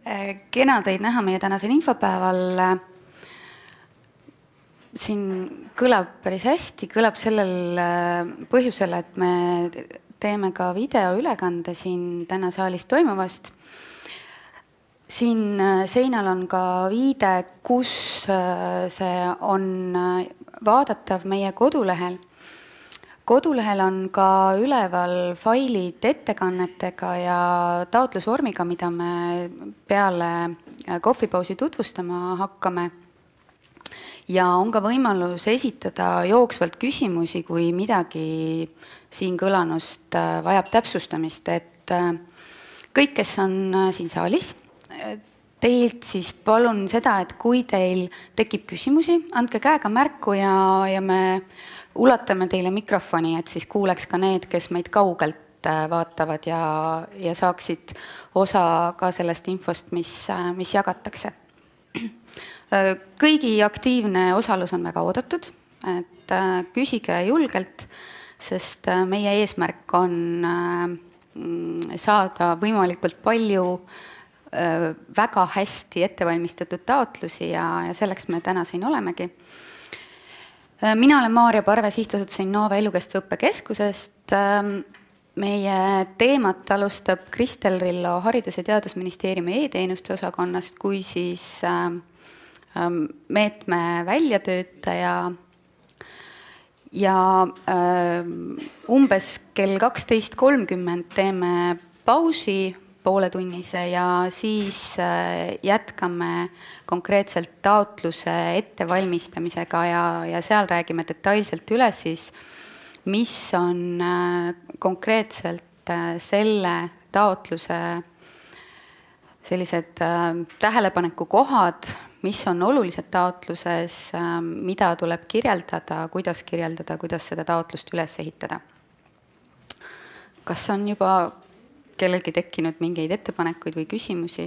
Kena teid näha meie tänasel infopäeval. Siin kõlab päris hästi, kõlab sellel põhjusel, et me teeme ka videoülekande siin täna saalis toimuvast. Siin seinal on ka viide, kus see on vaadatav meie kodulehel. Kodulehel on ka üleval failid ettekannetega ja taotlusvormiga, mida me peale kohvipausi tutvustama hakkame. Ja on ka võimalus esitada jooksvalt küsimusi, kui midagi siin kõlanust vajab täpsustamist. Et kõik, kes on siin saalis, teilt siis palun seda, et kui teil tekib küsimusi, andke käega märku ja me ulatame teile mikrofoni, et siis kuuleks ka need, kes meid kaugelt vaatavad ja saaksid osa ka sellest infost, mis jagatakse. Kõigi aktiivne osalus on väga oodatud, et küsige julgelt, sest meie eesmärk on saada võimalikult palju väga hästi ettevalmistatud taotlusi ja selleks me täna siin olemegi. Mina olen Maarja Parve Sihtasutuse Innove elukestva õppekeskusest. Meie teemat alustab Kristel Rillo Haridus- ja Teadusministeeriumi e-teenuste osakonnast kui siis meetme väljatöötaja ja umbes kell 12.30 teeme pausi pooletunnise ja siis jätkame konkreetselt taotluse ettevalmistamisega ja seal räägime detailselt üle siis, mis on konkreetselt selle taotluse sellised tähelepaneku kohad, mis on olulised taotluses, mida tuleb kirjeldada, kuidas seda taotlust üles ehitada. Kas on juba kellelgi tekkinud mingeid ettepanekuid või küsimusi?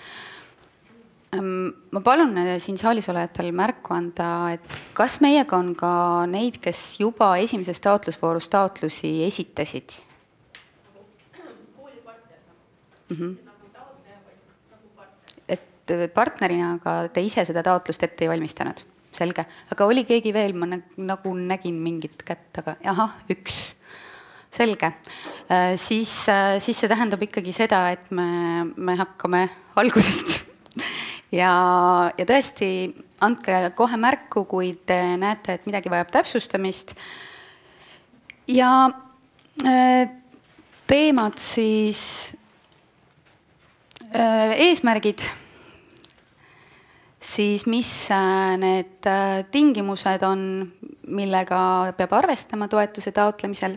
Ma palun siin saalis olejatel märku anda, et kas meiega on ka neid, kes juba esimeses taotlusvoorus taotlusi esitasid? Et partnerina aga te ise seda taotlust ette ei valmistanud? Selge. Aga oli keegi veel? Ma nagu nägin mingit kätt, aga ahah, üks. Selge. Siis see tähendab ikkagi seda, et me hakkame algusest. Ja tõesti, andke kohe märku, kui te näete, et midagi vajab täpsustamist. Ja teemad siis eesmärgid, siis mis need tingimused on, millega peab arvestama toetuse taotlemisel,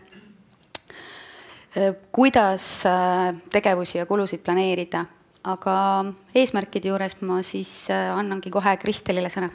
kuidas tegevusi ja kulusid planeerida, aga eesmärkide juures ma siis annangi kohe Kristelile sõna.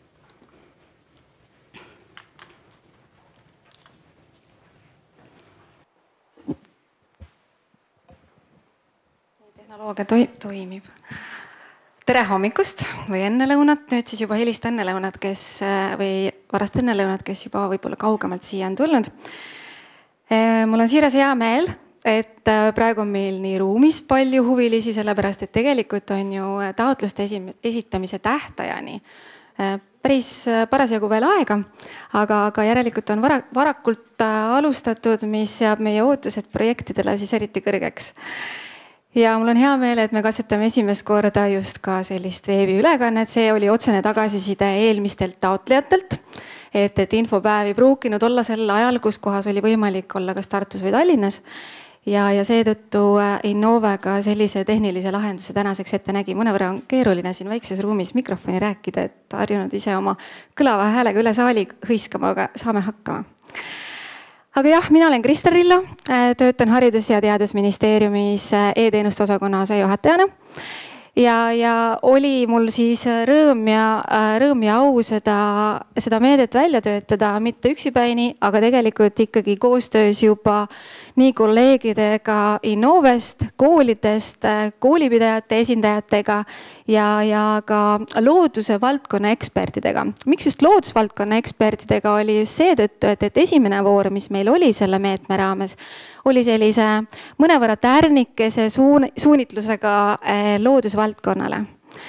Tehnoloogia toimib. Tere hommikust või ennelõunat, nüüd siis juba helist ennelõunat, või varast ennelõunat, kes juba võib-olla kaugemalt siia on tulnud. Mul on siiras hea meel, et praegu on meil nii ruumis palju huvilisi, sellepärast et tegelikult on ju taotluste esitamise tähtajani päris parasjagu veel aega, aga järelikult on varakult alustatud, mis seab meie ootused projektidele siis eriti kõrgeks. Ja mul on hea meel, et me katsetame esimest korda just ka sellist veebiülekannet, see oli otsene tagasiside eelmistelt taotlejatelt, et infopäev ei pruukinud olla sel ajal, kus kohas oli võimalik olla kas Tartus või Tallinnas. Ja seetõttu Innovega sellise tehnilise lahenduse tänaseks ette nägi. Mõnevõrra on keeruline siin väikses ruumis mikrofoni rääkida, et harjunud ise oma kõlava häälega üle saali hõiskama, aga saame hakkama. Aga jah, mina olen Kristel Rillo, töötan Haridus- ja Teadusministeeriumis e-teenuste osakonna asejuhatajana. Ja oli mul siis rõõm ja au seda meedet välja töötada, mitte üksipäini, aga tegelikult ikkagi koostöös juba nii kolleegidega Innovest, koolidest, koolipidajate esindajatega ja ka looduse valdkonna ekspertidega. Miks just loodusvaldkonna ekspertidega oli just seetõttu, et esimene voor, mis meil oli selle meetme raames, oli sellise mõnevõrra tärnikese suunitlusega loodusvaldkonnale.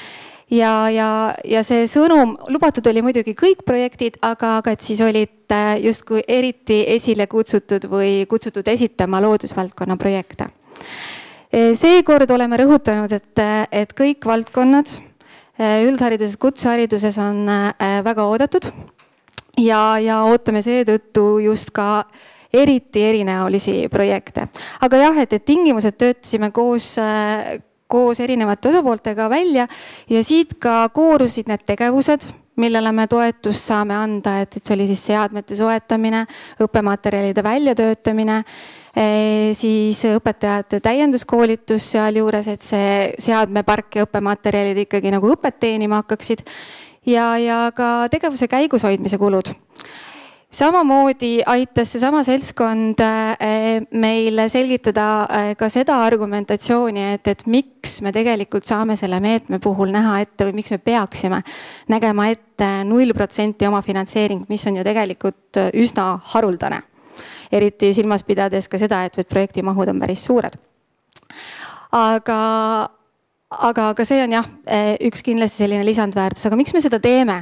Ja see sõnum, lubatud oli muidugi kõik projektid, aga et siis olid justkui eriti esile kutsutud või kutsutud esitama loodusvaldkonna projekte. Seekord oleme rõhutanud, et kõik valdkonnad üldhariduses, kutsehariduses on väga oodatud ja ootame seetõttu just ka eriti erinäolisi projekte. Aga jah, et tingimused töötasime koos erinevate osapooltega välja ja siit ka koorusid need tegevused, millele me toetust saame anda, et see oli siis seadmete soetamine, õppematerjalide väljatöötamine, siis õpetajate täienduskoolitus sealjuures, et see seadmepark ja õppematerjalid ikkagi nagu õpet teenima hakkaksid ja ka tegevuse käigus hoidmise kulud. Samamoodi aitas seesama seltskond meil selgitada ka seda argumentatsiooni, et miks me tegelikult saame selle meetme puhul näha ette või miks me peaksime nägema ette 0% omafinantseering, mis on ju tegelikult üsna haruldane. Eriti silmas pidades ka seda, et projekti mahud on päris suured. Aga see on jah, üks kindlasti selline lisandväärtus, aga miks me seda teeme?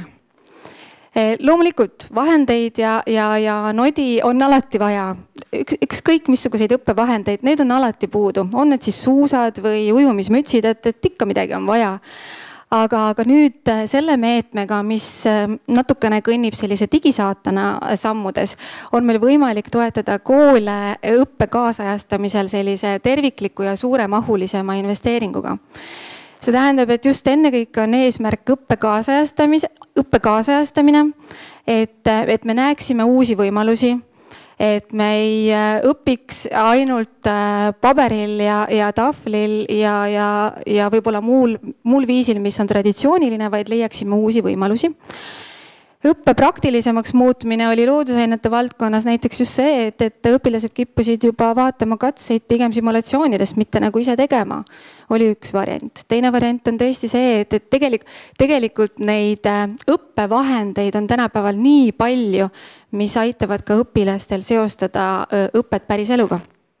Loomulikult vahendeid ja nodi on alati vaja. Ükskõik missuguseid õppevahendeid, need on alati puudu. On need siis suusad või ujumismütsid, et ikka midagi on vaja. Aga nüüd selle meetmega, mis natukene kõnnib sellise digisaatana sammudes, on meil võimalik toetada koole õppe kaasajastamisel sellise tervikliku ja suuremahulisema investeeringuga. See tähendab, et just ennekõike on eesmärk õppe kaasajastamine, et me näeksime uusi võimalusi, et me ei õpiks ainult paberil ja tahvlil ja võib-olla muul viisil, mis on traditsiooniline, vaid leiaksime uusi võimalusi. Õppe praktilisemaks muutmine oli loodusainete valdkonnas näiteks just see, et õpilased kippusid juba vaatama katseid pigem simulatsioonidest, mitte nagu ise tegema. Oli üks variant. Teine variant on tõesti see, et tegelikult neid õppevahendeid on tänapäeval nii palju, mis aitavad ka õpilastel seostada õpet päris eluga.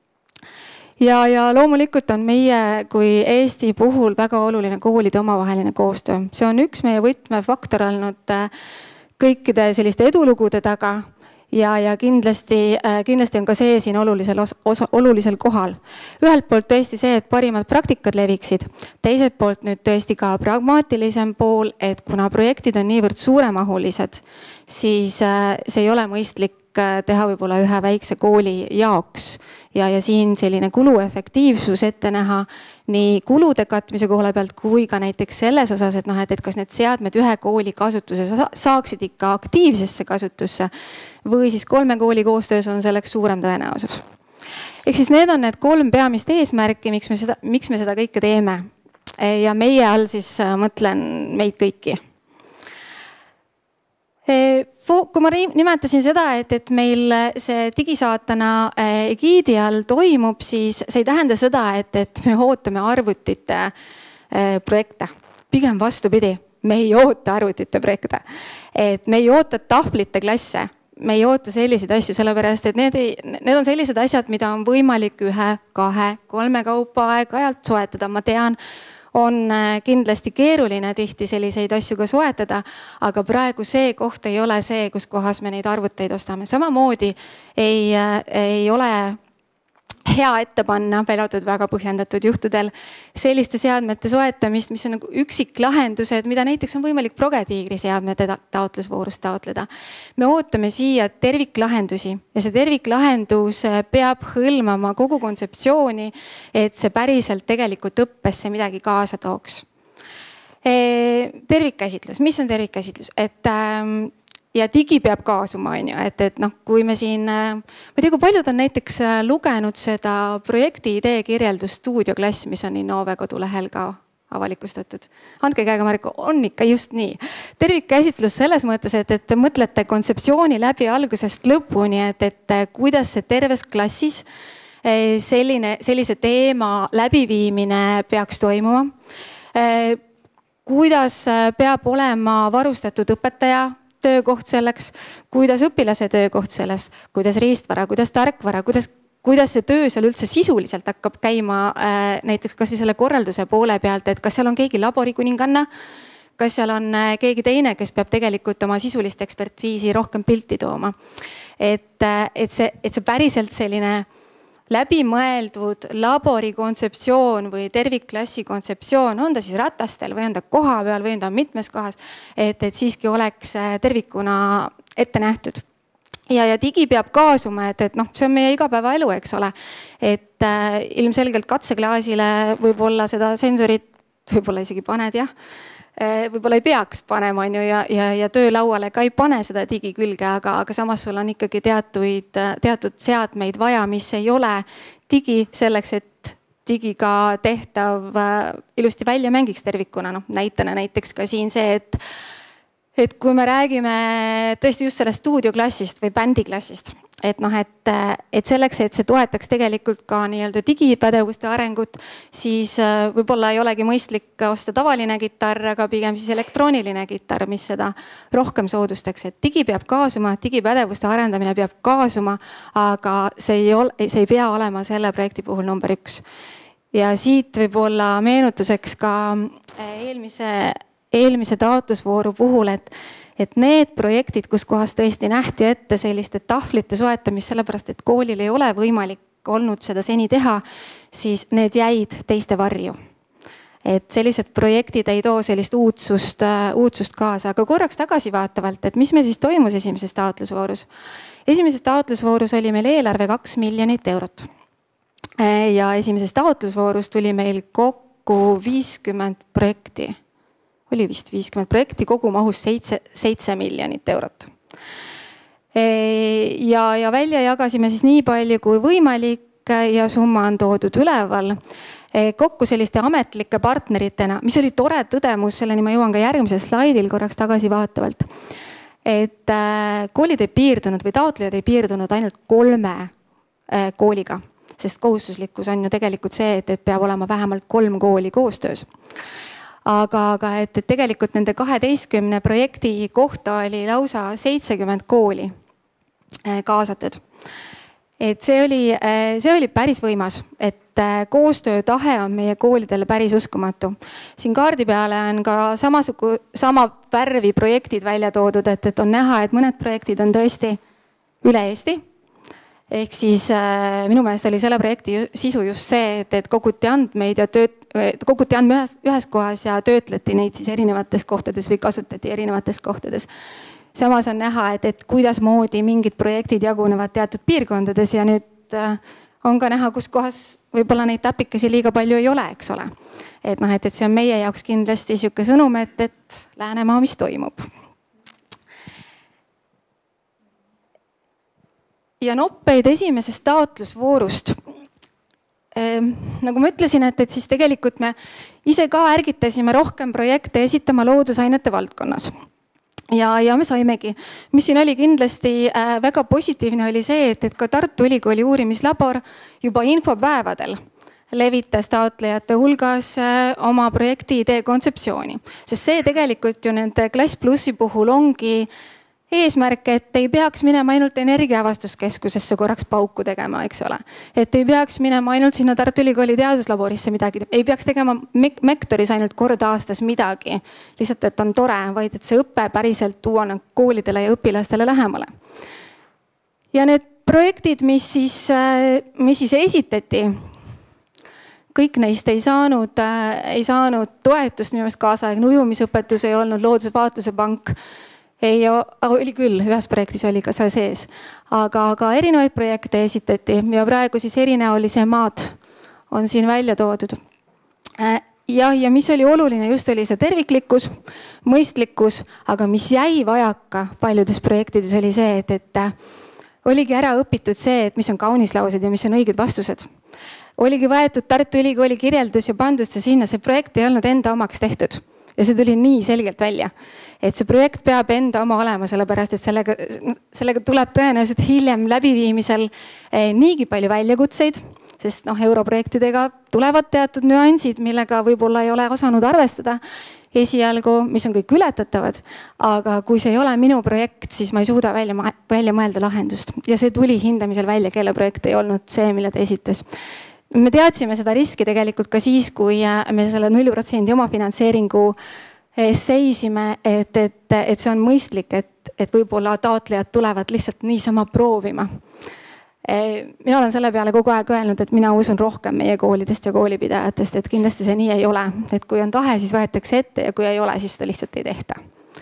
Ja loomulikult on meie kui Eesti puhul väga oluline koolide omavaheline koostöö. See on üks meie võtmefaktor olnud kõikide selliste edulugude taga ja kindlasti on ka see siin olulisel kohal. Ühelt poolt tõesti see, et parimad praktikad leviksid. Teiselt poolt nüüd tõesti ka pragmaatilisem pool, et kuna projektid on niivõrd suuremahulised, siis see ei ole mõistlik teha võib-olla ühe väikse kooli jaoks ja siin selline kuluefektiivsus ette näha nii kulude katmise koole pealt kui ka näiteks selles osas, et kas need seadmed ühe kooli kasutuses saaksid ikka aktiivsesse kasutusse või siis 3 kooli koostöös on selleks suurem tõenäosus. Ehk siis need on need 3 peamist eesmärki, miks me seda kõike teeme. Ja meie all siis mõtlen meid kõiki. Kui ma nimetasin seda, et meil see digisaatana egiidi all toimub, siis see ei tähenda seda, et me ootame arvutite projekte. Pigem vastupidi, me ei oota arvutite projekte. Et me ei oota tahvlite klasse, me ei oota selliseid asju, sellepärast, et need on sellised asjad, mida on võimalik 1, 2, 3 kaupa aeg-ajalt soetada. Ma tean, on kindlasti keeruline tihti selliseid asju ka soetada, aga praegu see koht ei ole see, kus kohas me neid arvuteid ostame. Samamoodi ei ole hea ette panna, välja arvatud väga põhjendatud juhtudel, selliste seadmete soetamist, mis on nagu üksiklahendused, mida näiteks on võimalik Progetiigri seadmete taotlusvoorust taotleda. Me ootame siia terviklahendusi ja see terviklahendus peab hõlmama kogu kontseptsiooni, et see päriselt tegelikult õppesse midagi kaasa tooks. Tervikkäsitlus, mis on tervikkäsitlus? Ja digi peab kaasuma, et kui me siin, ma ei tea, kui paljud on näiteks lugenud seda projekti idee kirjeldust Stuudioklass, mis on Innove kodulehel ka avalikustatud. Andke käega märku, on ikka just nii. Tervikkäsitlus selles mõttes, et mõtlete kontseptsiooni läbi algusest lõpuni, et kuidas see terves klassis sellise teema läbiviimine peaks toimuma. Kuidas peab olema varustatud õpetaja töökoht selleks, kuidas õpilase töökoht selles, kuidas riistvara, kuidas tarkvara, kuidas kuidas see töö seal üldse sisuliselt hakkab käima, näiteks kas või selle korralduse poole pealt, et kas seal on keegi laborikuninganna, kas seal on keegi teine, kes peab tegelikult oma sisulist ekspertiisi rohkem pilti tooma. Et see päriselt selline läbimõeldud labori kontseptsioon või tervikklassi kontseptsioon, on ta siis ratastel või on ta koha peal või on ta mitmes kohas, et siiski oleks tervikuna ette nähtud. Ja digi peab kaasuma, et noh, see on meie igapäevaelu, eks ole. Et ilmselgelt katseklaasile võib-olla seda sensorit, võib-olla isegi paned, jah. Võib-olla ei peaks panema, on ju, ja töölauale ka ei pane seda digi külge, aga samas sul on ikkagi teatud seadmeid vaja, mis ei ole digi selleks, et digiga tehtav ilusti välja mängiks tervikuna. Noh, näiteks ka siin see, et kui me räägime tõesti just sellest stuudioklassist või bändiklassist, et noh, et selleks, et see toetaks tegelikult ka nii-öelda digipädevuste arengut, siis võib-olla ei olegi mõistlik osta tavaline kitarr, aga pigem siis elektrooniline kitarr, mis seda rohkem soodustaks. Et digi peab kaasuma, digipädevuste arendamine peab kaasuma, aga see ei pea olema selle projekti puhul number 1. Ja siit võib-olla meenutuseks ka eelmise taotlusvooru puhul, et need projektid, kus kohas tõesti nähti ette selliste tahvlite soetamist, sellepärast et koolil ei ole võimalik olnud seda seni teha, siis need jäid teiste varju. Et sellised projektid ei too sellist uudsust kaasa, aga korraks tagasivaatavalt, et mis meil siis toimus esimeses taotlusvoorus. Esimeses taotlusvoorus oli meil eelarve 2 miljonit eurot. Ja esimeses taotlusvoorus tuli meil kokku 50 projekti. Oli vist 50 projekti, kogu mahus 7 miljonit eurot. Ja välja jagasime siis nii palju kui võimalik ja summa on toodud üleval. Kokku selliste ametlike partneritena, mis oli tore tõdemus, selleni ma jõuan ka järgmisel slaidil korraks tagasivaatavalt. Et koolid ei piirdunud või taotlejad ei piirdunud ainult 3 kooliga, sest kohustuslikkus on ju tegelikult see, et peab olema vähemalt 3 kooli koostöös. Aga et tegelikult nende 12 projekti kohta oli lausa 70 kooli kaasatud. Et see oli päris võimas, et koostöötahe on meie koolidele päris uskumatu. Siin kaardi peale on ka sama värvi projektid välja toodud, et on näha, et mõned projektid on tõesti üle Eesti. Ehk siis minu meelest oli selle projekti sisu just see, et koguti andmeid ja koguti andmeid ühes kohas ja töötleti neid siis erinevates kohtades või kasutati erinevates kohtades. Samas on näha, et kuidas moodi mingid projektid jagunevad teatud piirkondades ja nüüd on ka näha, kus kohas võib-olla neid täpikesi liiga palju ei ole, eks ole. Et noh, et see on meie jaoks kindlasti sihuke sõnum, et Läänemaa, mis toimub. Ja noppeid esimesest taotlusvoorust. Nagu ma ütlesin, et siis tegelikult me ise ka ärgitasime rohkem projekte esitama loodusainete valdkonnas. Ja me saimegi, mis siin oli kindlasti väga positiivne oli see, et ka Tartu Ülikooli uurimislabor juba infopäevadel levitas taotlejate hulgas oma projekti idee kontseptsiooni. Sest see tegelikult ju nende Klass Plussi puhul ongi eesmärk, et ei peaks minema ainult energiaavastuskeskusesse korraks pauku tegema, eks ole. Et ei peaks minema ainult sinna Tartu Ülikooli teaduslaborisse midagi, ei peaks tegema Mektoris ainult kord aastas midagi. Lihtsalt, et on tore, vaid et see õpe päriselt tuua koolidele ja õpilastele lähemale. Ja need projektid, mis siis esitati, kõik neist ei saanud toetust, minu meelest kaasaegne ujumisõpetus ei olnud, loodusvaatluse pank, ei, oli küll, ühes projektis oli ka see sees, aga erinevaid projekte esitati ja praegu siis erinäolise maad on siin välja toodud. Ja mis oli oluline, just oli see terviklikkus, mõistlikkus, aga mis jäi vajaka paljudes projektides oli see, et oligi ära õpitud see, et mis on kaunislaused ja mis on õiged vastused. Oligi võetud Tartu Ülikooli kirjeldus ja pandud see sinna, see projekt ei olnud enda omaks tehtud. Ja see tuli nii selgelt välja, et see projekt peab enda oma olema, sellepärast, et sellega tuleb tõenäoliselt hiljem läbiviimisel niigi palju väljakutseid, sest europrojektidega tulevad teatud nüansid, millega võib-olla ei ole osanud arvestada esialgu, mis on kõik ületatavad, aga kui see ei ole minu projekt, siis ma ei suuda välja mõelda lahendust ja see tuli hindamisel välja, kelle projekt ei olnud see, mille ta esitas. Me teadsime seda riski tegelikult ka siis, kui me selle 0% omafinantseeringu seisime, et see on mõistlik, et võib-olla taotlejad tulevad lihtsalt niisama proovima. Mina olen selle peale kogu aeg öelnud, et mina usun rohkem meie koolidest ja koolipidajatest, et kindlasti see nii ei ole. Et kui on tahe, siis võetakse ette ja kui ei ole, siis seda lihtsalt ei tehta.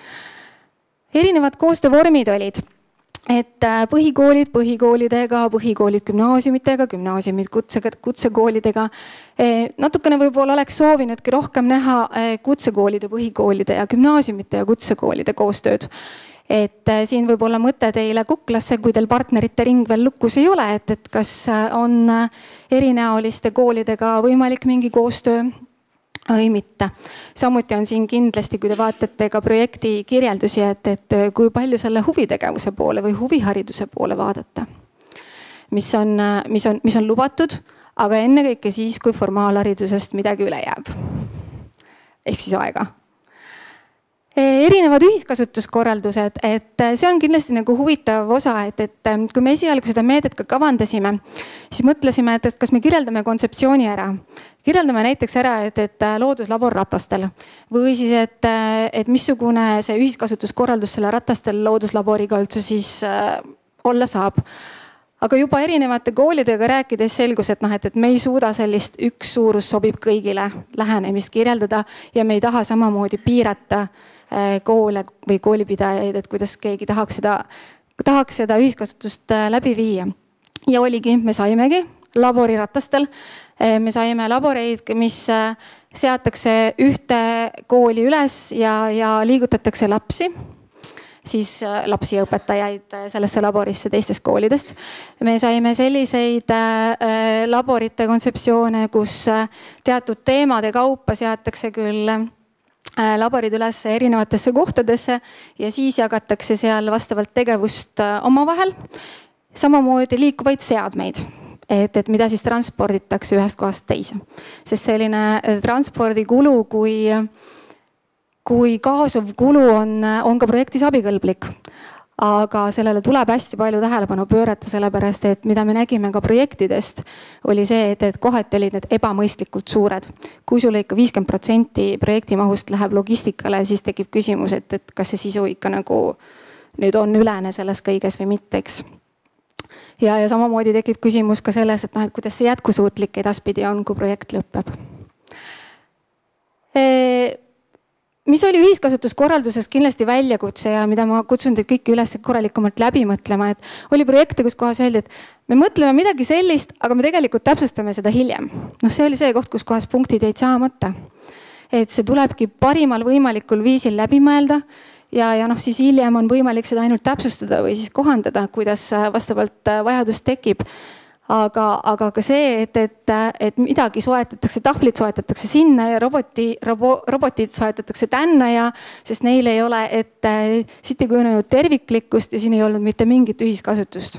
Erinevad koostöövormid olid, et põhikoolid põhikoolidega, põhikoolid gümnaasiumitega, gümnaasiumid kutsekoolidega. Natukene võib-olla oleks soovinudki rohkem näha kutsekoolide, põhikoolide ja gümnaasiumite ja kutsekoolide koostööd. Et siin võib olla mõte teile kuklasse, kui teil partnerite ring veel lukus ei ole, et kas on erinäoliste koolidega võimalik mingi koostöö või mitte. Samuti on siin kindlasti, kui te vaatate ka projekti kirjeldusi, et kui palju selle huvitegevuse poole või huvihariduse poole vaadata, mis on lubatud, aga ennekõike siis, kui formaalharidusest midagi üle jääb. Ehk siis aega. Erinevad ühiskasutuskorraldused, et see on kindlasti nagu huvitav osa, et kui me esialgu seda meedet ka kavandasime, siis mõtlesime, et kas me kirjeldame kontseptsiooni ära. Kirjeldame näiteks ära, et looduslabor ratastel või siis, et missugune see ühiskasutuskorraldus selle ratastel looduslaboriga üldse siis olla saab. Aga juba erinevate koolidega rääkides selgus, et me ei suuda sellist üks suurus sobib kõigile lähenemist kirjeldada ja me ei taha samamoodi piirata koole või koolipidajaid, et kuidas keegi tahaks seda ühiskasutust läbi viia. Ja oligi, me saimegi laborirattastel, me saime laboreid, mis seatakse ühte kooli üles ja liigutatakse lapsi. Siis lapsi ja õpetajaid sellesse laborisse teistest koolidest. Me saime selliseid laborite kontseptsioone, kus teatud teemade kaupa seatakse küll laborid üles erinevatesse kohtadesse ja siis jagatakse seal vastavalt tegevust omavahel. Samamoodi liikuvaid seadmeid, et mida siis transporditakse ühest kohast teise. Sest selline transpordikulu, kui kaasuv kulu on ka projektis abikõlblik. Aga sellele tuleb hästi palju tähelepanu pöörata, sellepärast, et mida me nägime ka projektidest, oli see, et kohati olid need ebamõistlikult suured. Kui sulle ikka 50% projekti mahust läheb logistikale, siis tekib küsimus, et kas see sisu ikka nagu nüüd on ülene selles kõiges või mitte, eks. Ja samamoodi tekib küsimus ka selles, et kuidas see jätkusuutlik edaspidi on, kui projekt lõpeb. Mis oli ühiskasutuskorralduses kindlasti väljakutse ja mida ma kutsun teid kõiki üles korralikumalt läbi mõtlema, et oli projekte, kus kohas öeldi, et me mõtleme midagi sellist, aga me tegelikult täpsustame seda hiljem. See oli see koht, kus kohas punktid jäid saamata. Et see tulebki parimal võimalikul viisil läbi mõelda ja siis hiljem on võimalik seda ainult täpsustada või siis kohandada, kuidas vastavalt vajadus tekib. Aga ka see, et midagi soetatakse, tahvlid soetatakse sinna ja robotid soetatakse tänna ja sest neil ei ole, et siit ei kujunenud terviklikkust ja siin ei olnud mitte mingit ühiskasutust.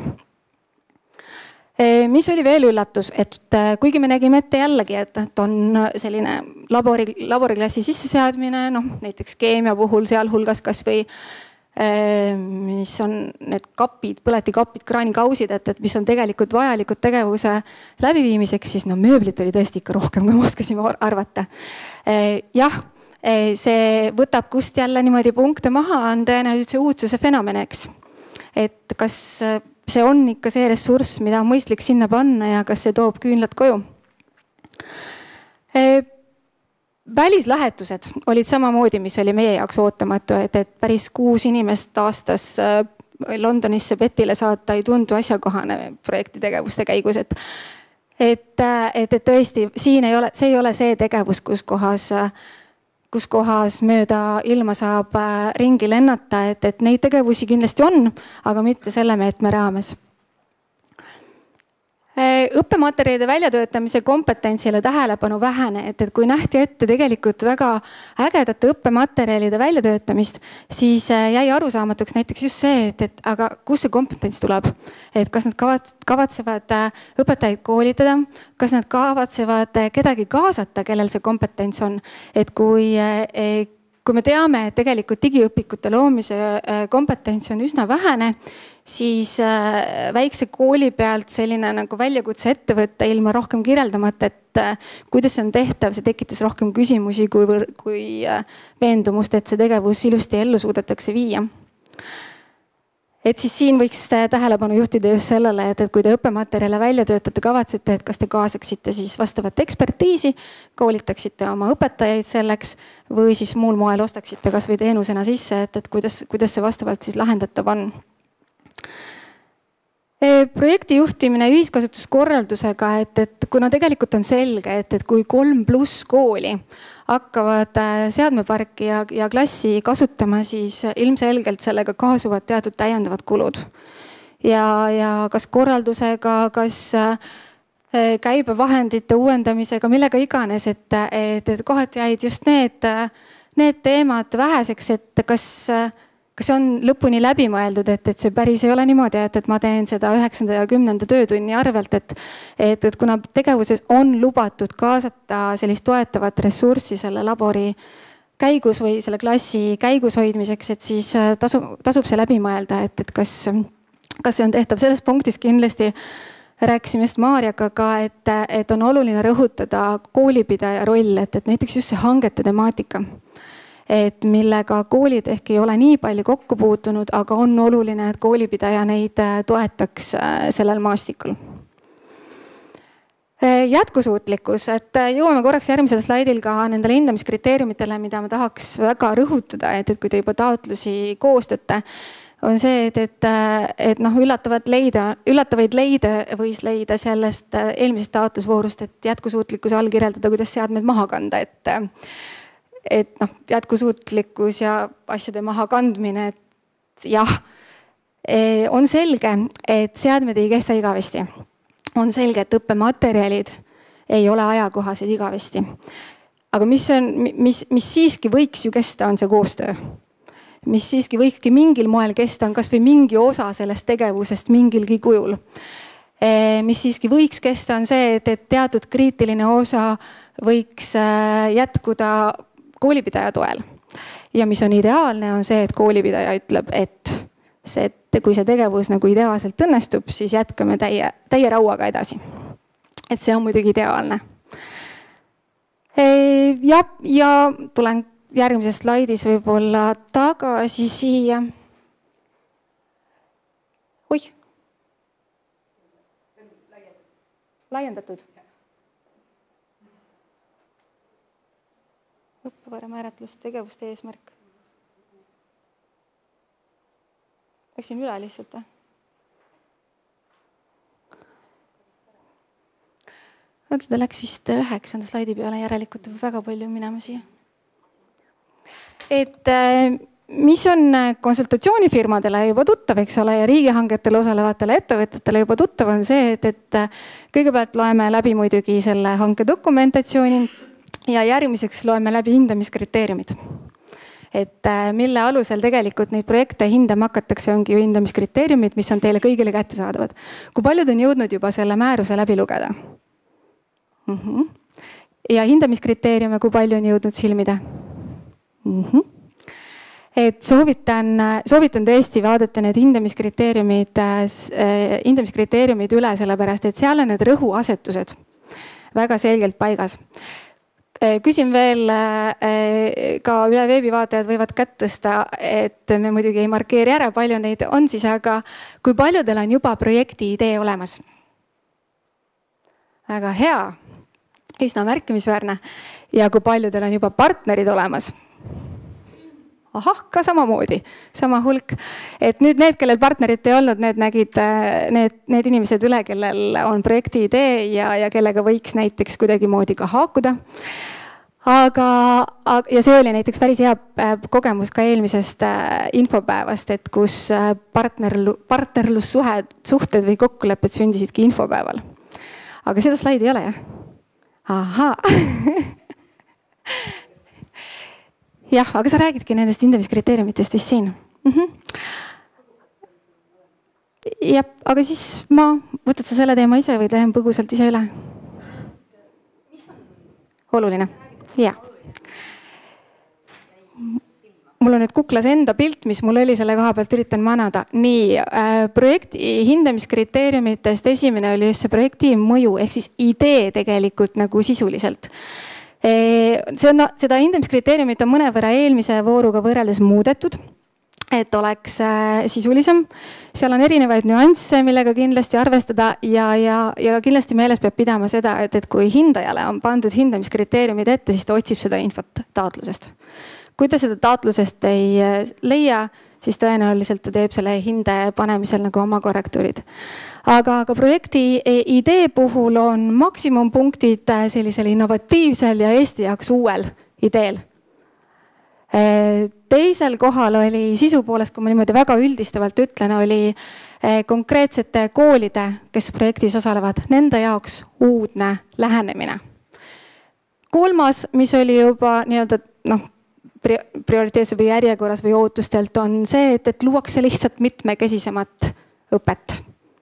Mis oli veel üllatus, et kuigi me nägime ette jällegi, et on selline laboriklassi sisseseadmine, näiteks keemia puhul sealhulgas kas või mis on need kapid, põletikapid, kraanikausid, et mis on tegelikult vajalikud tegevuse läbiviimiseks, siis mööblit oli tõesti ikka rohkem, kui me oskasime arvata. Jah, see võtab kust jälle niimoodi punkte maha, on tõenäoliselt see uudsuse fenomeneks. Et kas see on ikka see ressurss, mida on mõistlik sinna panna ja kas see toob küünlad koju. Välislähetused olid samamoodi, mis oli meie jaoks ootamatu, et päris 6 inimest aastas Londonisse Betile saata ei tundu asjakohane projekti tegevuste käigus. Et tõesti, see ei ole see tegevus, kus kohas mööda ilma saab ringi lennata, et neid tegevusi kindlasti on, aga mitte selle meetme raames. õppematerjalide väljatöötamise kompetentsile tähelepanu vähene, et kui nähti ette tegelikult väga ägedate õppematerjalide väljatöötamist, siis jäi arusaamatuks näiteks just see, et aga kust see kompetents tuleb. Et kas nad kavatsevad õpetajaid koolitada, kas nad kavatsevad kedagi kaasata, kellel see kompetents on. Et kui me teame, et tegelikult digiõpikute loomise kompetents on üsna vähene, siis väikse kooli pealt selline nagu väljakutse ette võtta ilma rohkem kirjeldamata, et kuidas see on tehtav, see tekitas rohkem küsimusi kui veendumust, et see tegevus ilusti ellu suudetakse viia. Et siis siin võiks tähelepanu juhtida just sellele, et kui te õppematerjale välja töötate, kavatsete, et kas te kaasaksite siis vastavat ekspertiisi, koolitaksite oma õpetajaid selleks või siis muul moel ostaksite kas või teenusena sisse, et kuidas see vastavalt siis lahendatav on. Projekti juhtimine ühiskasutuskorraldusega, et kuna tegelikult on selge, et kui 3+ kooli hakkavad seadmeparki ja klassi kasutama, siis ilmselgelt sellega kaasuvad teatud täiendavad kulud. Ja kas korraldusega, kas käibevahendite uuendamisega, millega iganes, et kohati jäid just need teemad väheseks, et kas see on lõpuni läbi mõeldud, et see päris ei ole niimoodi, et ma teen seda 9. ja 10. töötunni arvelt, et kuna tegevuses on lubatud kaasata sellist toetavat ressurssi selle labori käigus või selle klassi käigus hoidmiseks, et siis tasub see läbi mõelda, et kas see on tehtav. Selles punktis kindlasti rääkisime just Maarjaga ka, et on oluline rõhutada koolipidaja roll, et näiteks just see hangete temaatika. Et millega koolid ehk ei ole nii palju kokku puutunud, aga on oluline, et koolipidaja neid toetaks sellel maastikul. Jätkusuutlikkus, et jõuame korraks järgmisel slaidil ka nendele hindamiskriteeriumitele, mida ma tahaks väga rõhutada, et kui te juba taotlusi koostate, on see, et üllatavaid leide võis leida sellest eelmisest taotlusvoorust, et jätkusuutlikkuse all kirjeldada, kuidas seadmed maha kanda, et jätkusuutlikkus ja asjade maha kandmine, et jah, on selge, et seadmed ei kesta igavesti. On selge, et õppematerjalid ei ole ajakohased igavesti. Aga mis siiski võiks ju kesta, on see koostöö. Mis siiski võikski mingil moel kesta, on kas või mingi osa sellest tegevusest mingilgi kujul. Mis siiski võiks kesta, on see, et teatud kriitiline osa võiks jätkuda koolipidaja toel. Ja mis on ideaalne, on see, et koolipidaja ütleb, et kui see tegevus nagu ideaalselt õnnestub, siis jätkame täie rauaga edasi. Et see on muidugi ideaalne. Ja tulen järgmises slaidis võib-olla tagasi siia. Oih. Laiendatud. Õppevara määratlus, tegevuste eesmärk. Läksin üle lihtsalt. Ta läks vist 9. slaidi peale, järelikult väga palju minema siia. Et mis on konsultatsioonifirmadele juba tuttav, eks ole, ja riigihangetel osalevatele ettevõtetele juba tuttav on see, et kõigepealt loeme läbi muidugi selle hanke dokumentatsiooni ja järgmiseks loeme läbi hindamiskriteeriumid. Et mille alusel tegelikult neid projekte hindama hakatakse, ongi ju hindamiskriteeriumid, mis on teile kõigile kättesaadavad. Kui paljud on jõudnud juba selle määruse läbi lugeda? Ja hindamiskriteeriume, kui palju on jõudnud silmida? Et soovitan tõesti vaadata need hindamiskriteeriumid üle, sellepärast et seal on need rõhuasetused väga selgelt paigas. Küsin veel ka üle veebivaatajad võivad kätt tõsta, et me muidugi ei markeeri ära, palju neid on siis, aga kui paljudel on juba projekti idee olemas? Väga hea, üsna märkimisväärne. Ja kui paljudel on juba partnerid olemas? Ahah, ka samamoodi, sama hulk. Et nüüd need, kellel partnerit ei olnud, need nägid need inimesed üle, kellel on projekti idee ja kellega võiks näiteks kuidagi moodi ka haakuda. Ja see oli näiteks päris hea kogemus ka eelmisest infopäevast, et kus partnerlussuhted või kokkulepped sündisidki infopäeval. aga seda slaidi ei ole, jah? Ahaa. Jah, aga sa räägidki nendest hindamiskriteeriumitest vist siin. Jah, aga siis võtad sa selle teema ise või lähen põgusalt ise üle? Oluline. Jah. Mul on nüüd kuklas enda pilt, mis mul oli selle koha pealt, üritan manada. Nii, projekti hindamiskriteeriumitest esimene oli just see projekti mõju, ehk siis idee tegelikult nagu sisuliselt. Seda hindamiskriteeriumit on mõnevõrra eelmise vooruga võrreldes muudetud, et oleks sisulisem. Seal on erinevaid nüansse, millega kindlasti arvestada ja kindlasti meeles peab pidama seda, et kui hindajale on pandud hindamiskriteeriumid ette, siis ta otsib seda infot taotlusest. Kui ta seda taotlusest ei leia, siis tõenäoliselt ta teeb selle hinde panemisel nagu oma korrektuurid. Aga projekti idee puhul on maksimumpunktid sellisel innovatiivsel ja Eesti jaoks uuel ideel. Teisel kohal oli sisu poolest, kui ma niimoodi väga üldistavalt ütlen, oli konkreetsete koolide, kes projektis osalevad, nende jaoks uudne lähenemine. Kolmas, mis oli juba nii-öelda prioriteetse või järjekorras või ootustelt, on see, et luuakse lihtsalt mitmekesisemat õpet.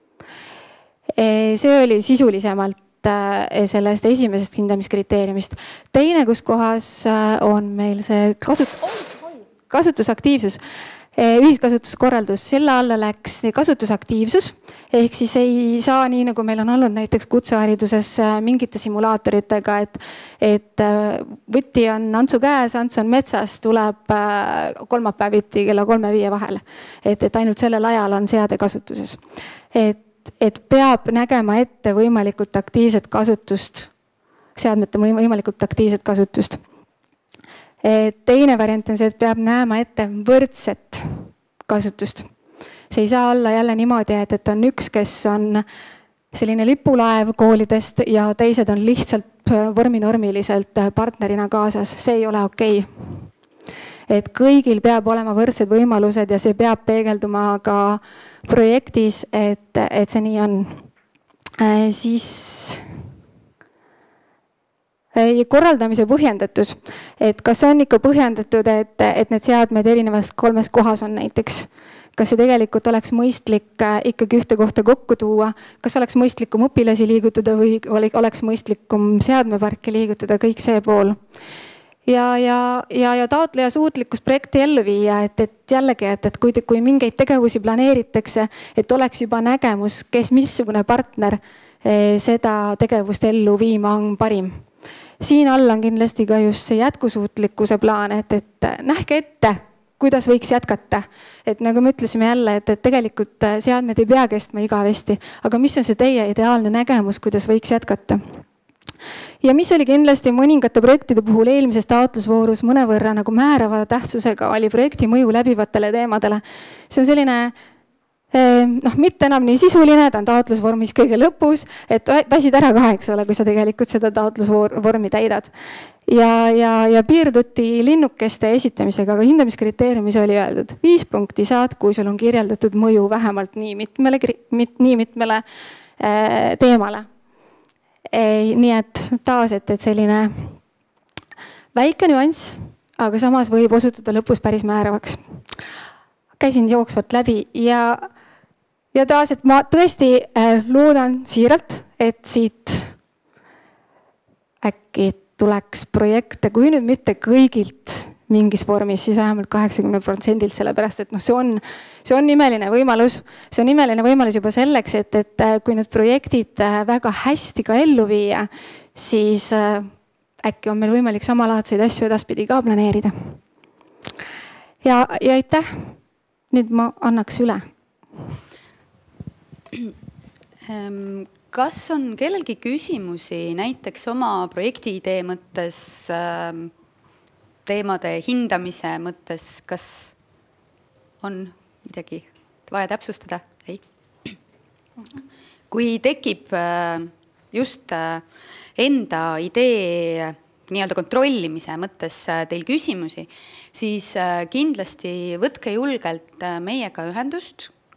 See oli sisulisemalt sellest esimesest hindamiskriteeriumist. Teine, kus kohas on meil see kasutusaktiivsus, ühiskasutuskorraldus, selle alla läks kasutusaktiivsus, ehk siis ei saa nii, nagu meil on olnud näiteks kutsehariduses mingite simulaatoritega, et võti on Antsu käes, Ants on metsas, tuleb kolmapäeviti kella 3-5 vahel. Et ainult sellel ajal on seade kasutuses. Et peab nägema ette võimalikult aktiivset kasutust, seadmete võimalikult aktiivset kasutust. Teine variant on see, et peab näema ette võrdset kasutust. See ei saa olla jälle niimoodi, et on üks, kes on selline lipulaev koolidest ja teised on lihtsalt vorminormiliselt partnerina kaasas. See ei ole okei. Et kõigil peab olema võrdsed võimalused ja see peab peegelduma ka projektis, et see nii on. Siis korraldamise põhjendatus, et kas on ikka põhjendatud, et need seadmed erinevast 3 kohas on näiteks. Kas see tegelikult oleks mõistlik ikkagi ühte kohta kokku tuua, kas oleks mõistlikum õpilasi liigutada või oleks mõistlikum seadmeparki liigutada, kõik see pool. Ja taotleja suutlikkus projekti ellu viia, et jällegi, et kui mingeid tegevusi planeeritakse, et oleks juba nägemus, missugune partner seda tegevust ellu viima on parim. Siin all on kindlasti ka just see jätkusuutlikkuse plaan, et nähke ette, kuidas võiks jätkata. Et nagu me ütlesime jälle, et tegelikult seadmed ei pea kestma igavesti, aga mis on see teie ideaalne nägemus, kuidas võiks jätkata? Ja mis oli kindlasti mõningate projektide puhul eelmises taotlusvoorus mõnevõrra nagu määrava tähtsusega, oli projekti mõju läbivatele teemadele. See on selline mitte enam nii sisuline, ta on taotlusvormis kõige lõpus, et väsid ära ka, eks ole, kui sa tegelikult seda taotlusvormi täidad. Ja piirduti linnukeste esitamisega, aga hindamiskriteeriumis oli öeldud 5 punkti saad, kui sul on kirjeldatud mõju vähemalt nii mitmele teemale. Nii et taas, et selline väike nüanss, aga samas võib osutuda lõpus päris määravaks. Käisin jooksvalt läbi ja taas, et ma tõesti loodan siiralt, et siit äkki tuleks projekte, kui nüüd mitte kõigilt mingis vormis, siis vähemalt 80%, sellepärast, et see on imeline võimalus. See on imeline võimalus juba selleks, et kui need projektid väga hästi ka ellu viia, siis äkki on meil võimalik samalaadseid asju edaspidi ka planeerida. Ja aitäh! Nüüd ma annaks üle. Kas on kellelgi küsimusi näiteks oma projekti idee mõttes, teemade hindamise mõttes, kas on midagi vaja täpsustada? Ei. Kui tekib just enda idee nii-öelda kontrollimise mõttes teil küsimusi, siis kindlasti võtke julgelt meiega ühendust,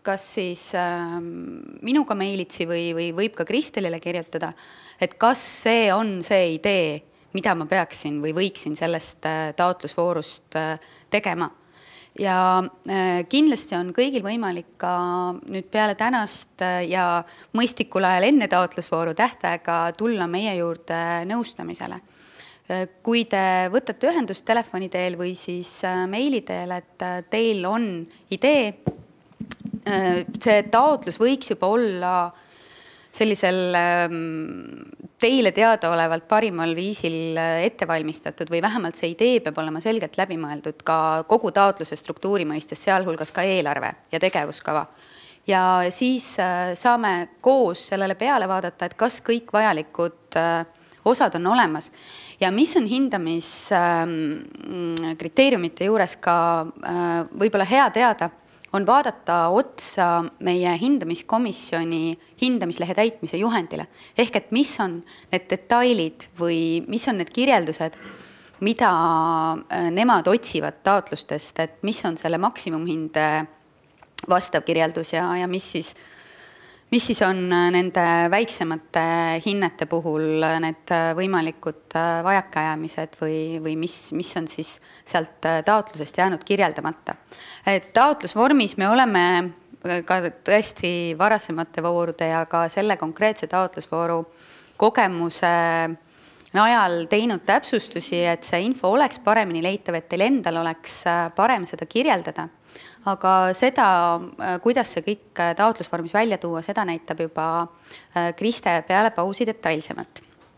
kas siis minuga meilitsi või võib ka Kristelile kirjutada, et kas see on see idee, mida ma peaksin või võiksin sellest taotlusvoorust tegema. Ja kindlasti on kõigil võimalik ka nüüd peale tänast ja mõistikul ajal enne taotlusvooru tähtaega tulla meie juurde nõustamisele. Kui te võtate ühendust telefoni teel või siis meili teel, et teil on idee, see taotlus võiks juba olla sellisel teile teadaolevalt parimal viisil ettevalmistatud või vähemalt see idee peab olema selgelt läbimõeldud ka kogu taotluse struktuuri mõistes, sealhulgas ka eelarve ja tegevuskava. Ja siis saame koos sellele peale vaadata, et kas kõik vajalikud osad on olemas ja mis on hindamiskriteeriumite juures ka võib-olla hea teada, on vaadata otsa meie hindamiskomisjoni hindamislehe täitmise juhendile. Ehk et mis on need detailid või mis on need kirjeldused, mida nemad otsivad taotlustest, et mis on selle maksimumhind vastav kirjeldus ja mis siis on nende väiksemate hinnete puhul need võimalikud vajakajäämised või mis on siis sealt taotlusest jäänud kirjeldamata. Et taotlusvormis me oleme ka tõesti varasemate voorude ja ka selle konkreetse taotlusvooru kogemuse najal teinud täpsustusi, et see info oleks paremini leitav, et teil endal oleks parem seda kirjeldada. Aga seda, kuidas see kõik taotlusvormis välja tuua, seda näitab juba Kriste peale pausi detailsemalt.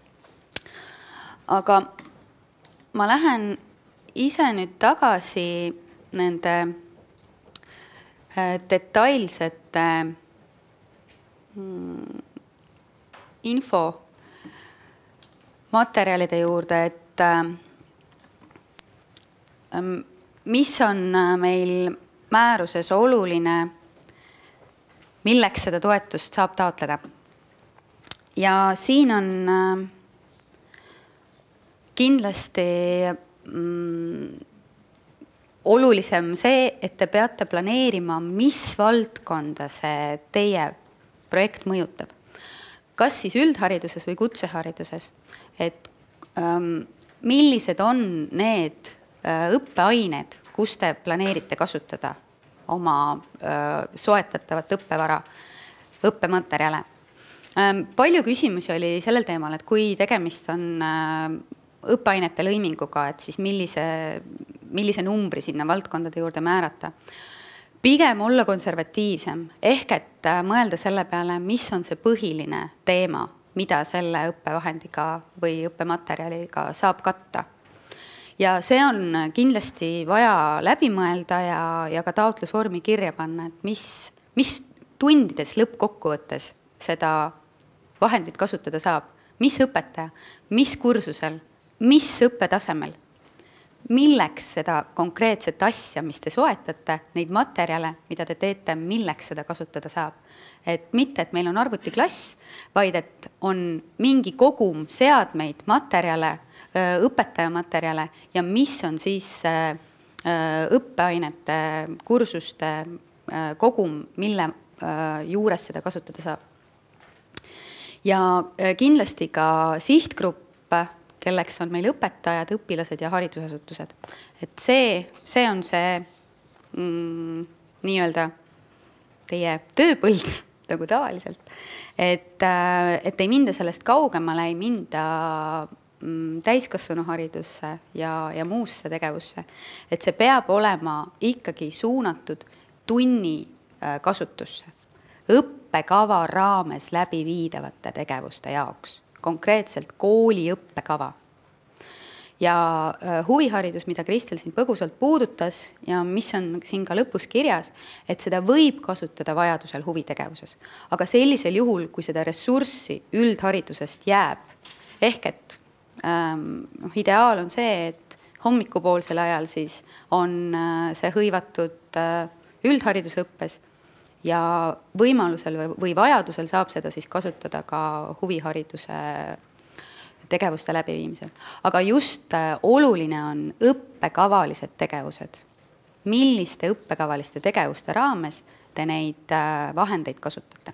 Aga ma lähen ise nüüd tagasi nende detailsete info materjalide juurde, et mis on meil määruses oluline, milleks seda toetust saab taotleda. Ja siin on kindlasti olulisem see, et te peate planeerima, mis valdkonda see teie projekt mõjutab. Kas siis üldhariduses või kutsehariduses, et millised on need õppeained, kus te planeerite kasutada oma soetatavat õppevara, õppematerjale. Palju küsimusi oli sellel teemal, et kui tegemist on õppeainete lõiminguga, et siis millise numbri sinna valdkondade juurde määrata. Pigem olla konservatiivsem, ehk et mõelda selle peale, mis on see põhiline teema, mida selle õppevahendiga või õppematerjaliga saab katta. Ja see on kindlasti vaja läbi mõelda ja ka taotlusvormi kirja panna, et mis tundides lõppkokkuvõttes seda vahendit kasutada saab, mis õpetaja, mis kursusel, mis õppetasemel, milleks seda konkreetset asja, mis te soetate, neid materjale, mida te teete, milleks seda kasutada saab. Et mitte, et meil on arvutiklass, vaid et on mingi kogum seadmeid, materjale, õpetajamaterjale ja mis on siis õppeainete, kursuste kogum, mille juures seda kasutada saab. Ja kindlasti ka sihtgrupp, kelleks on meil õpetajad, õpilased ja haridusasutused. Et see on see nii-öelda teie tööpõld, nagu tavaliselt. Et ei minda sellest kaugemale, ei minda täiskasvanuharidusse ja muusse tegevusse. Et see peab olema ikkagi suunatud tunni kasutusse, õppekava raames läbi viidavate tegevuste jaoks, konkreetselt kooli õppekava. Ja huviharidus, mida Kristel siin põgusalt puudutas ja mis on siin ka lõpus kirjas, et seda võib kasutada vajadusel huvitegevuses. Aga sellisel juhul, kui seda ressurssi üldharidusest jääb, ehk et ideaal on see, et hommikupoolsel ajal siis on see hõivatud üldharidusõppes ja võimalusel või vajadusel saab seda siis kasutada ka huvihariduse tegevuste läbiviimisel. Aga just oluline on õppekavalised tegevused. Milliste õppekavaliste tegevuste raames te neid vahendeid kasutate.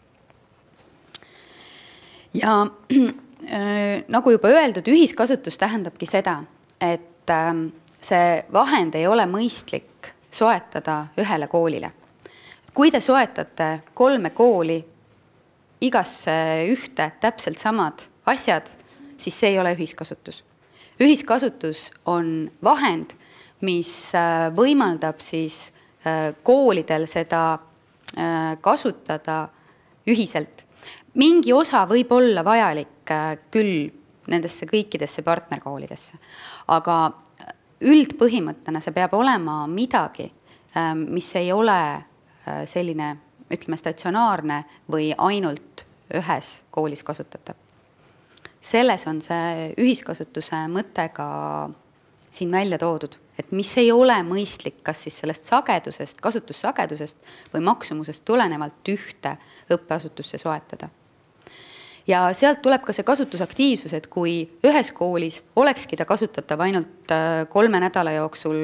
Ja nagu juba öeldud, ühiskasutus tähendabki seda, et see vahend ei ole mõistlik soetada ühele koolile. Kui te soetate 3 kooli igasse ühte täpselt samad asjad, siis see ei ole ühiskasutus. Ühiskasutus on vahend, mis võimaldab siis koolidel seda kasutada ühiselt. Mingi osa võib olla vajalik küll nendesse kõikidesse partnerkoolidesse, aga üldpõhimõttena see peab olema midagi, mis ei ole selline, ütleme, statsionaarne või ainult ühes koolis kasutatav. Selles on see ühiskasutuse mõte ka siin välja toodud, et mis ei ole mõistlik, kas siis sellest sagedusest, kasutussagedusest või maksumusest tulenevalt ühte õppeasutusse soetada. Ja sealt tuleb ka see kasutusaktiivsus, et kui ühes koolis olekski ta kasutatav ainult 3 nädala jooksul,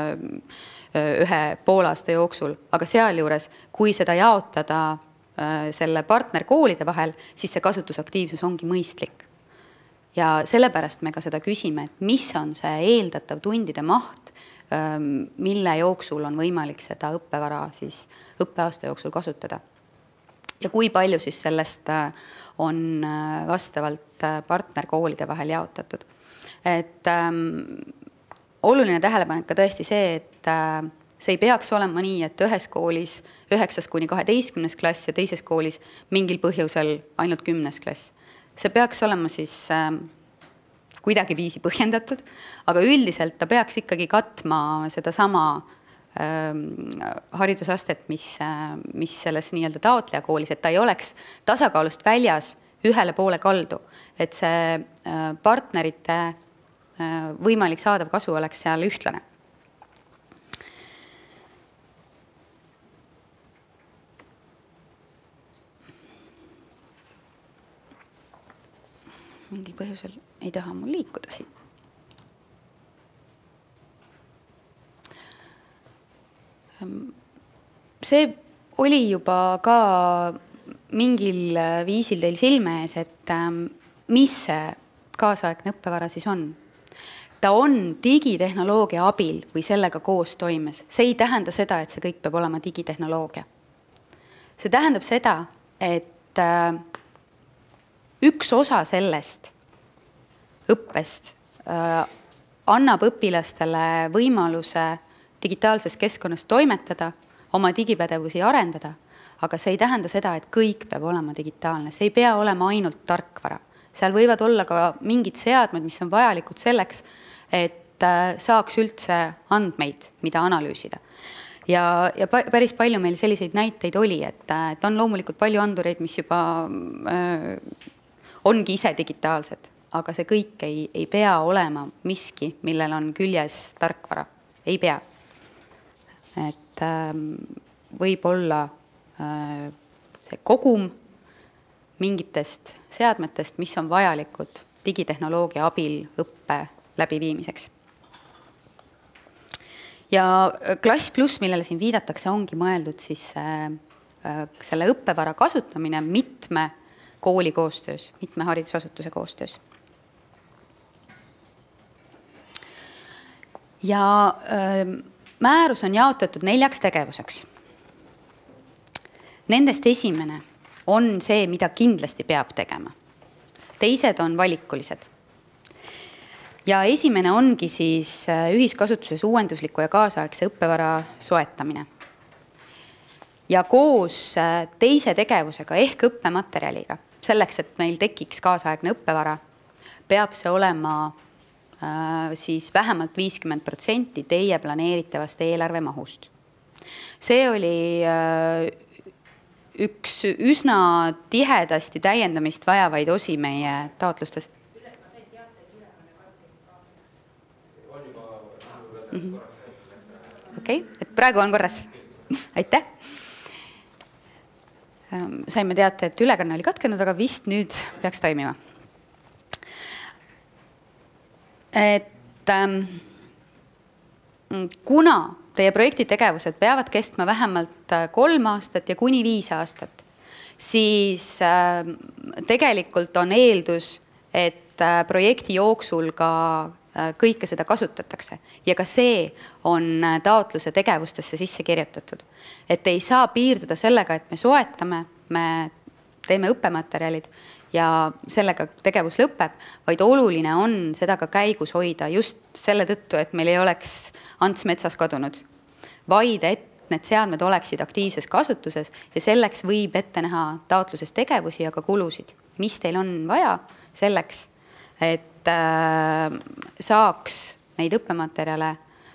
1 poolaasta jooksul, aga sealjuures, kui seda jaotada selle partnerkoolide vahel, siis see kasutusaktiivsus ongi mõistlik. Ja sellepärast me ka seda küsime, et mis on see eeldatav tundide maht, mille jooksul on võimalik seda õppevara siis õppeaasta jooksul kasutada. Ja kui palju siis sellest on vastavalt partnerkoolide vahel jaotatud. Et oluline tähelepanek ka tõesti see, et see ei peaks olema nii, et ühes koolis 9–12 klass ja teises koolis mingil põhjusel ainult 10 klass. See peaks olema siis kuidagi viisi põhjendatud, aga üldiselt ta peaks ikkagi katma seda sama haridusastet, mis selles nii-öelda taotleja koolis, et ta ei oleks tasakaalust väljas ühele poole kaldu, et see partnerite võimalik saadav kasu oleks seal ühtlane. Mingil põhjusel ei taha mul liikuda siin. See oli juba ka mingil viisil teil silme ees, et mis see kaasaegne õppevara siis on. Ta on digitehnoloogia abil või sellega koos toimes. See ei tähenda seda, et see kõik peab olema digitehnoloogia. See tähendab seda, et üks osa sellest õppest annab õpilastele võimaluse digitaalses keskkonnas toimetada, oma digipädevusi arendada, aga see ei tähenda seda, et kõik peab olema digitaalne. See ei pea olema ainult tarkvara. Seal võivad olla ka mingid seadmed, mis on vajalikud selleks, et saaks üldse andmeid, mida analüüsida. Ja päris palju meil selliseid näiteid oli, et on loomulikult palju andureid, mis juba ongi ise digitaalsed, aga see kõik ei pea olema miski, millel on küljes tarkvara. Ei pea. Et võib olla see kogum mingitest seadmetest, mis on vajalikud digitehnoloogia abil õppe läbiviimiseks. Ja Klass Plus, millele siin viidatakse, ongi mõeldud siis selle õppevara kasutamine mitme kooli koostöös, mitme haridusasutuse koostöös. Ja määrus on jaotatud 4 tegevuseks. Nendest esimene on see, mida kindlasti peab tegema. Teised on valikulised. Ja esimene ongi siis ühiskasutuses uuendusliku ja kaasaegse õppevara soetamine. Ja koos teise tegevusega ehk õppematerjaliga, selleks, et meil tekiks kaasaegne õppevara, peab see olema siis vähemalt 50% teie planeeritavast eelarve mahust. See oli üks üsna tihedasti täiendamist vajavaid osi meie taotlustes. Okei, et praegu on korras. Aitäh! Saime teate, et ülekanne oli katkenud, aga vist nüüd peaks toimima. Et kuna teie projektitegevused peavad kestma vähemalt 3 aastat ja kuni 5 aastat, siis tegelikult on eeldus, et projekti jooksul ka kõike seda kasutatakse ja ka see on taotluse tegevustesse sisse kirjutatud. Et ei saa piirduda sellega, et me soetame, me teeme õppematerjalid ja sellega tegevus lõpeb, vaid oluline on seda ka käigus hoida just selle tõttu, et meil ei oleks Ants metsas kadunud, vaid et need seadmed oleksid aktiivses kasutuses ja selleks võib ette näha taotluses tegevusi ja ka kulusid, mis teil on vaja selleks, et saaks neid õppematerjale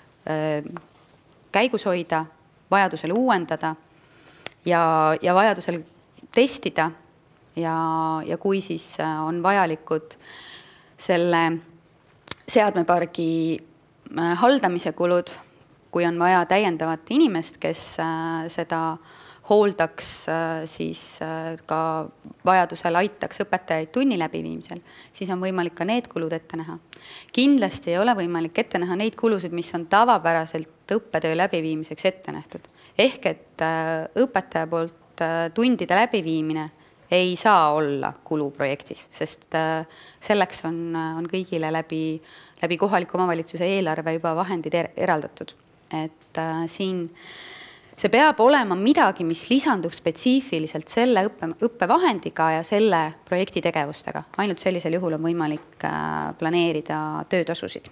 käigus hoida, vajadusel uuendada ja vajadusel testida ja kui siis on vajalikud selle seadmepargi haldamise kulud, kui on vaja täiendavat inimest, kes seda hooldaks, siis ka vajadusel aitaks õpetajaid tunni läbiviimisel, siis on võimalik ka need kulud ette näha. Kindlasti ei ole võimalik ette näha neid kulusid, mis on tavapäraselt õppetöö läbiviimiseks ette nähtud. Ehk et õpetaja poolt tundide läbiviimine ei saa olla kulu projektis, sest selleks on kõigile läbi kohaliku omavalitsuse eelarve juba vahendid eraldatud. Et siin see peab olema midagi, mis lisandub spetsiifiliselt selle õppevahendiga ja selle projekti tegevustega. Ainult sellisel juhul on võimalik planeerida töötasusid.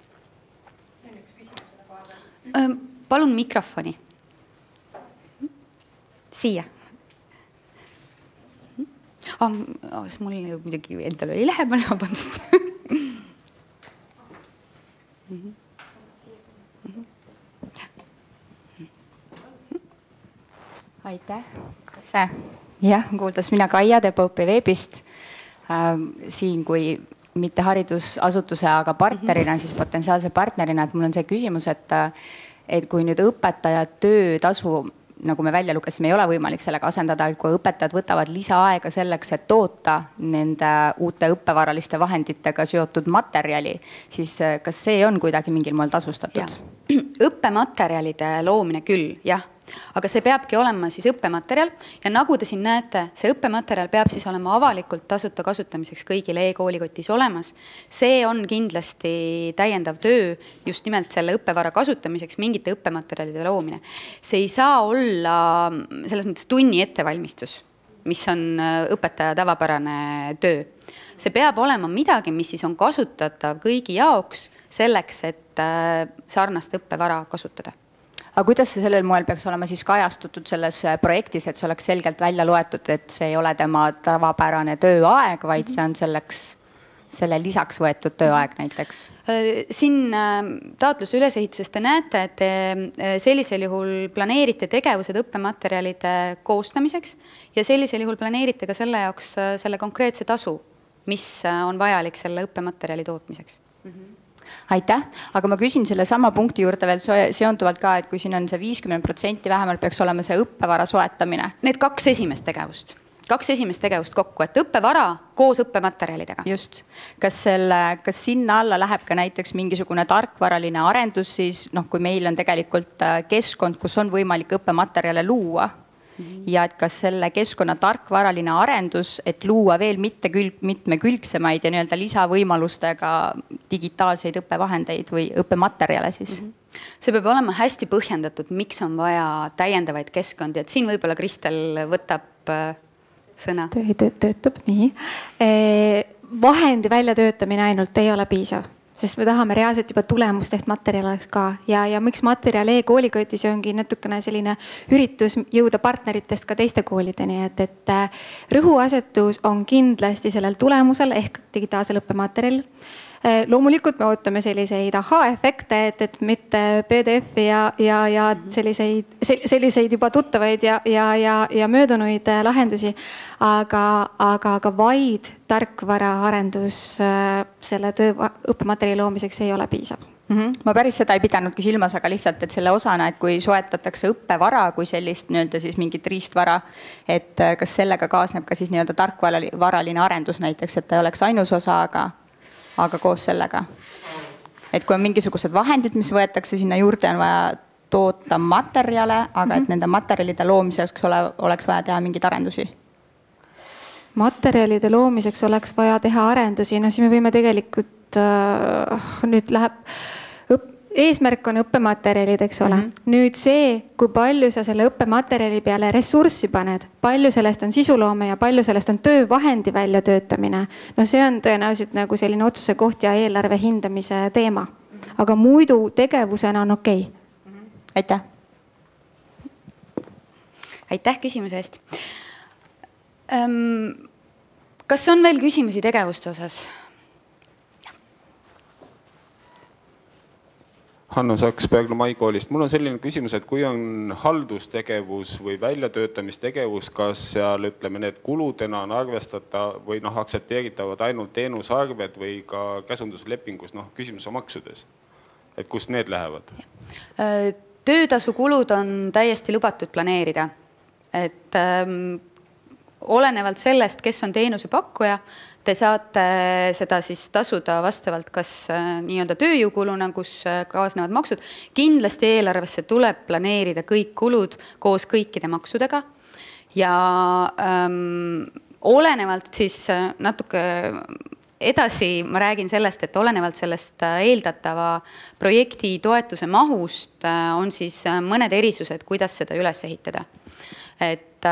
Palun mikrofoni. Siia. Mul muidugi endal oli lähemal, vabandust. Aitäh. Jah, kuuldas mina Kaia Depopi veebist. Siin kui mitte haridusasutuse, aga partnerina, siis potentsiaalse partnerina, et mul on see küsimus, et kui nüüd õpetaja töötasu, nagu me välja lukasime, ei ole võimalik sellega asendada, et kui õpetajad võtavad lisaaega selleks, et toota nende uute õppevaraliste vahenditega seotud materjali, siis kas see on kuidagi mingil moel tasustatud? Õppematerjalide loomine küll, jah. Aga see peabki olema siis õppematerjal ja nagu te siin näete, see õppematerjal peab siis olema avalikult tasuta kasutamiseks kõigile e-koolikotis olemas. See on kindlasti täiendav töö just nimelt selle õppevara kasutamiseks, mingite õppematerjalide loomine. See ei saa olla selles mõttes tunni ettevalmistus, mis on õpetaja tavapärane töö. See peab olema midagi, mis siis on kasutatav kõigi jaoks selleks, et sarnast õppevara kasutada. Aga kuidas see sellel moel peaks olema siis kajastutud selles projektis, et see oleks selgelt välja loetud, et see ei ole tema tavapärane tööaeg, vaid see on selle lisaks võetud tööaeg näiteks? Siin taotluse ülesehitusest te näete, et te sellisel juhul planeerite tegevused õppematerjalide koostamiseks ja sellisel juhul planeerite ka selle jaoks selle konkreetse tasu, mis on vajalik selle õppematerjali tootmiseks. Aitäh, aga ma küsin selle sama punkti juurde veel seonduvalt ka, et kui siin on see 50% vähemalt peaks olema see õppevara soetamine. Need kaks esimest tegevust kokku, et õppevara koos õppematerjalidega. Just. Kas sinna alla läheb ka näiteks mingisugune tarkvaraline arendus siis, kui meil on tegelikult keskkond, kus on võimalik õppematerjale luua ja et kas selle keskkonna tarkvaraline arendus, et luua veel mitmekülgsemaid ja nii-öelda lisavõimalustega digitaalseid õppevahendeid või õppematerjale siis? See peab olema hästi põhjendatud, miks on vaja täiendavaid keskkondi, et siin võib-olla Kristel võtab sõna. Töötab nii. Vahendi väljatöötamine ainult ei ole piisav. Sest me tahame reaalselt juba tulemust, et materjal oleks ka. Ja miks materjal e-koolikotis ongi natukene selline üritus jõuda partneritest ka teiste koolideni, et rõhuasetus on kindlasti sellel tulemusel ehk digitaalsel õppematerjal. Loomulikult me ootame selliseid aha-efekte, et mitte PDF-i ja selliseid juba tuttavaid ja möödunuid lahendusi, aga vaid tarkvara arendus selle õppematerjali loomiseks ei ole piisav. Ma päris seda ei pidanudki silmas, aga lihtsalt, et selle osana, et kui soetatakse õppevara kui sellist nii-öelda siis mingit riistvara, et kas sellega kaasneb ka siis nii-öelda tarkvaraline arendus näiteks, et ta ei oleks ainus osa, aga koos sellega. Et kui on mingisugused vahendid, mis võetakse sinna juurde, on vaja toota materjale, aga et nende materjalide loomiseks oleks vaja teha mingeid arendusi? Materjalide loomiseks oleks vaja teha arendusi, no siis me võime tegelikult, nüüd läheb, eesmärk on õppematerjalid, eks ole. Nüüd see, kui palju sa selle õppematerjali peale ressurssi paned, palju sellest on sisuloome ja palju sellest on töövahendi väljatöötamine, no see on tõenäoliselt nagu selline otsuse koht ja eelarve hindamise teema. Aga muidu tegevusena on okei. Aitäh. Aitäh küsimuse eest. Kas on veel küsimusi tegevuste osas? Hanno Saks Pärnu Maikoolist. Mul on selline küsimus, et kui on haldustegevus või väljatöötamistegevus, kas seal ütleme need kuludena on arvestata või aktsepteeritavad ainult teenusarved või ka käsunduslepingus, küsimus on maksudes, et kust need lähevad? Töötasu kulud on täiesti lubatud planeerida, et olenevalt sellest, kes on teenuse pakkuja, te saate seda siis tasuda vastavalt kas nii-öelda tööjõukuluna, kus kaasnevad maksud. Kindlasti eelarvesse tuleb planeerida kõik kulud koos kõikide maksudega ja olenevalt siis natuke edasi ma räägin sellest, et olenevalt sellest eeldatava projekti toetuse mahust on siis mõned erisused, kuidas seda üles ehitada. Et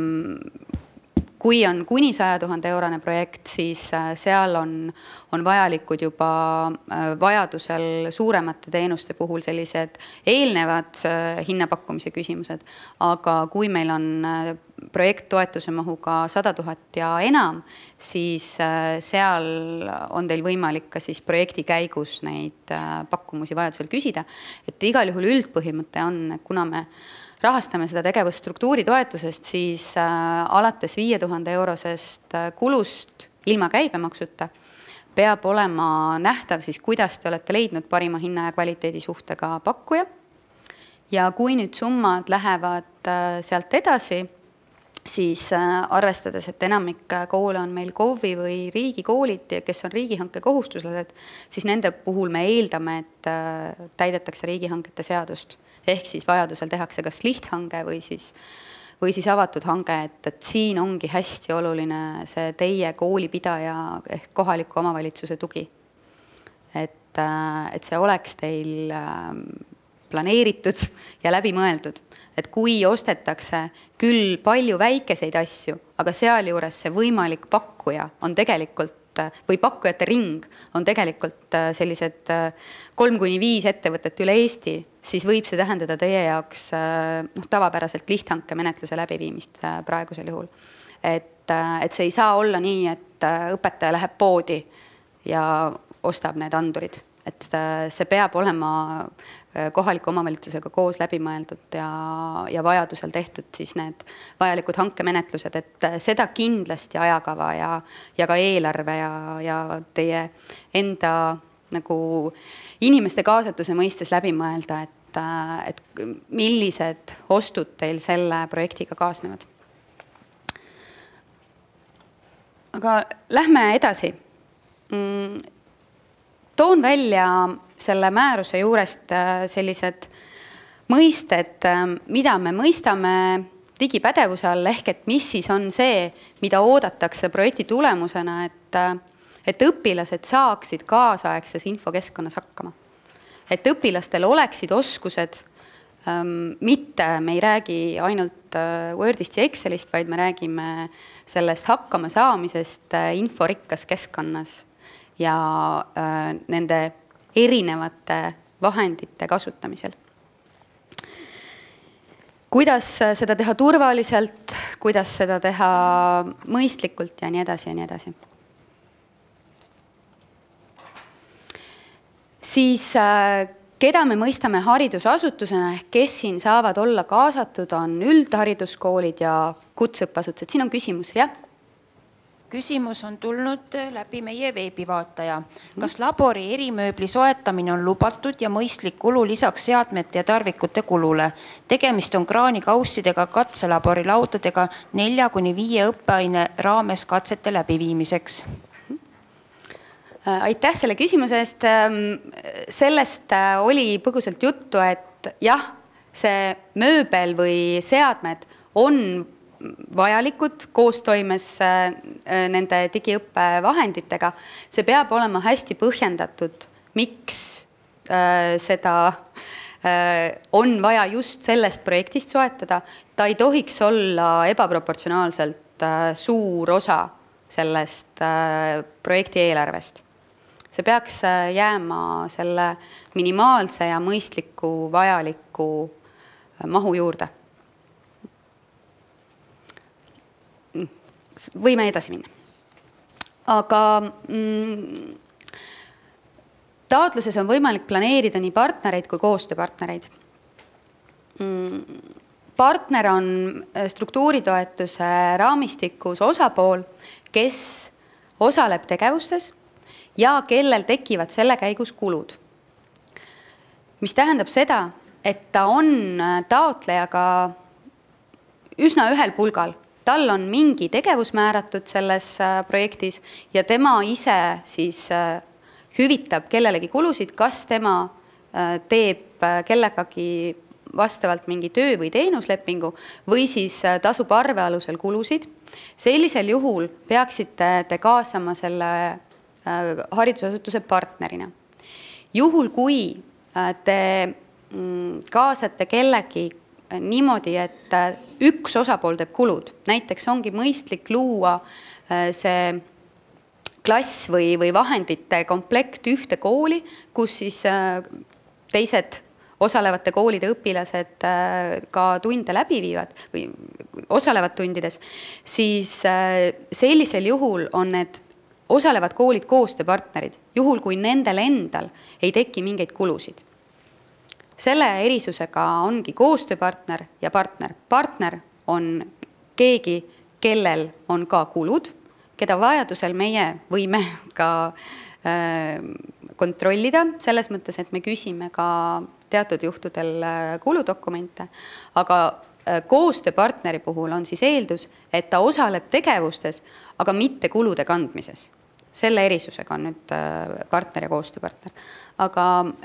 kui on kuni 100 000 eurone projekt, siis seal on vajalikud juba vajadusel suuremate teenuste puhul sellised eelnevad hinnapakkumise küsimused. Aga kui meil on projekt toetuse mahuga 100 000 ja enam, siis seal on teil võimalik ka siis projekti käigus neid pakkumusi vajadusel küsida. Et igal juhul üldpõhimõte on, et kuna me rahastame seda tegevusstruktuuri toetusest, siis alates 5000 eurosest kulust ilma käibemaksuta peab olema nähtav siis, kuidas te olete leidnud parima hinna ja kvaliteedi suhtega pakkuja. Ja kui nüüd summad lähevad sealt edasi, siis arvestades, et enamik koole on meil KOV-i või riigikoolid, kes on riigihanke kohustuslased, siis nende puhul me eeldame, et täidetakse riigihangete seadust. Ehk siis vajadusel tehakse kas lihthange või siis avatud hange, et siin ongi hästi oluline see teie koolipidaja ehk kohaliku omavalitsuse tugi. Et see oleks teil planeeritud ja läbi mõeldud. Et kui ostetakse küll palju väikeseid asju, aga sealjuures see võimalik pakkuja on tegelikult või pakkujate ring on tegelikult sellised 3-5 ettevõtet üle Eesti, siis võib see tähendada teie jaoks tavapäraselt lihthanke menetluse läbiviimist praegusel juhul. Et see ei saa olla nii, et õpetaja läheb poodi ja ostab need andurid. Et see peab olema kohaliku omavalitsusega koos läbimõeldud ja vajadusel tehtud siis need vajalikud hankemenetlused, et seda kindlasti ajakava ja ka eelarve ja teie enda nagu inimeste kaasatuse mõistes läbi mõelda, et millised ostud teil selle projektiga kaasnevad. Aga lähme edasi. Toon välja selle määruse juurest sellised mõisted, mida me mõistame digipädevuse all, ehk et mis siis on see, mida oodatakse projekti tulemusena, et õpilased saaksid kaasaegses infokeskkonnas hakkama. Et õpilastel oleksid oskused, mitte me ei räägi ainult Wordist ja Excelist, vaid me räägime sellest hakkama saamisest inforikkas keskkonnas ja nende erinevate vahendite kasutamisel. Kuidas seda teha turvaliselt, kuidas seda teha mõistlikult ja nii edasi ja nii edasi. Siis keda me mõistame haridusasutusena, ehk kes siin saavad olla kaasatud, on üldhariduskoolid ja kutseõppeasutused. Siin on küsimus, jah? Küsimus on tulnud läbi meie veebivaataja. Kas labori erimööbli soetamine on lubatud ja mõistlik kulu lisaks seadmete ja tarvikute kulule? Tegemist on kraanikaussidega katselabori laudadega 4-5 õppeaine raames katsete läbiviimiseks. Aitäh selle küsimuse eest. Sellest oli põgusalt juttu, et jah, see mööbel või seadmed on vajalikud koostoimes nende digiõppevahenditega. See peab olema hästi põhjendatud, miks seda on vaja just sellest projektist soetada. Ta ei tohiks olla ebaproportsionaalselt suur osa sellest projekti eelarvest. See peaks jääma selle minimaalse ja mõistliku vajaliku mahu juurde. Võime edasi minna. Aga taotluses on võimalik planeerida nii partnereid kui koostööpartnereid. Partner on struktuuritoetuse raamistikus osapool, kes osaleb tegevustes ja kellel tekivad selle käigus kulud. Mis tähendab seda, et ta on taotlejaga üsna ühel pulgal. Tal on mingi tegevus määratud selles projektis ja tema ise siis hüvitab kellelegi kulusid, kas tema teeb kellegagi vastavalt mingi töö või teenuslepingu või siis tasub arve alusel kulusid. Sellisel juhul peaksite te kaasama selle haridusasutuse partnerina. Juhul, kui te kaasate kellegi niimoodi, et üks osapool teeb kulud, näiteks ongi mõistlik luua see klass või vahendite komplekt ühte kooli, kus siis teised osalevate koolide õpilased ka tunde läbi viivad või osalevad tundides, siis sellisel juhul on need osalevad koolid koostööpartnerid, juhul kui nendel endal ei teki mingeid kulusid. Selle erisusega ongi koostööpartner ja partner. Partner on keegi, kellel on ka kulud, keda vajadusel meie võime ka kontrollida, selles mõttes, et me küsime ka teatud juhtudel kuludokumente, aga koostööpartneri puhul on siis eeldus, et ta osaleb tegevustes, aga mitte kulude kandmises. Selle erisusega on nüüd partner ja koostööpartner. Aga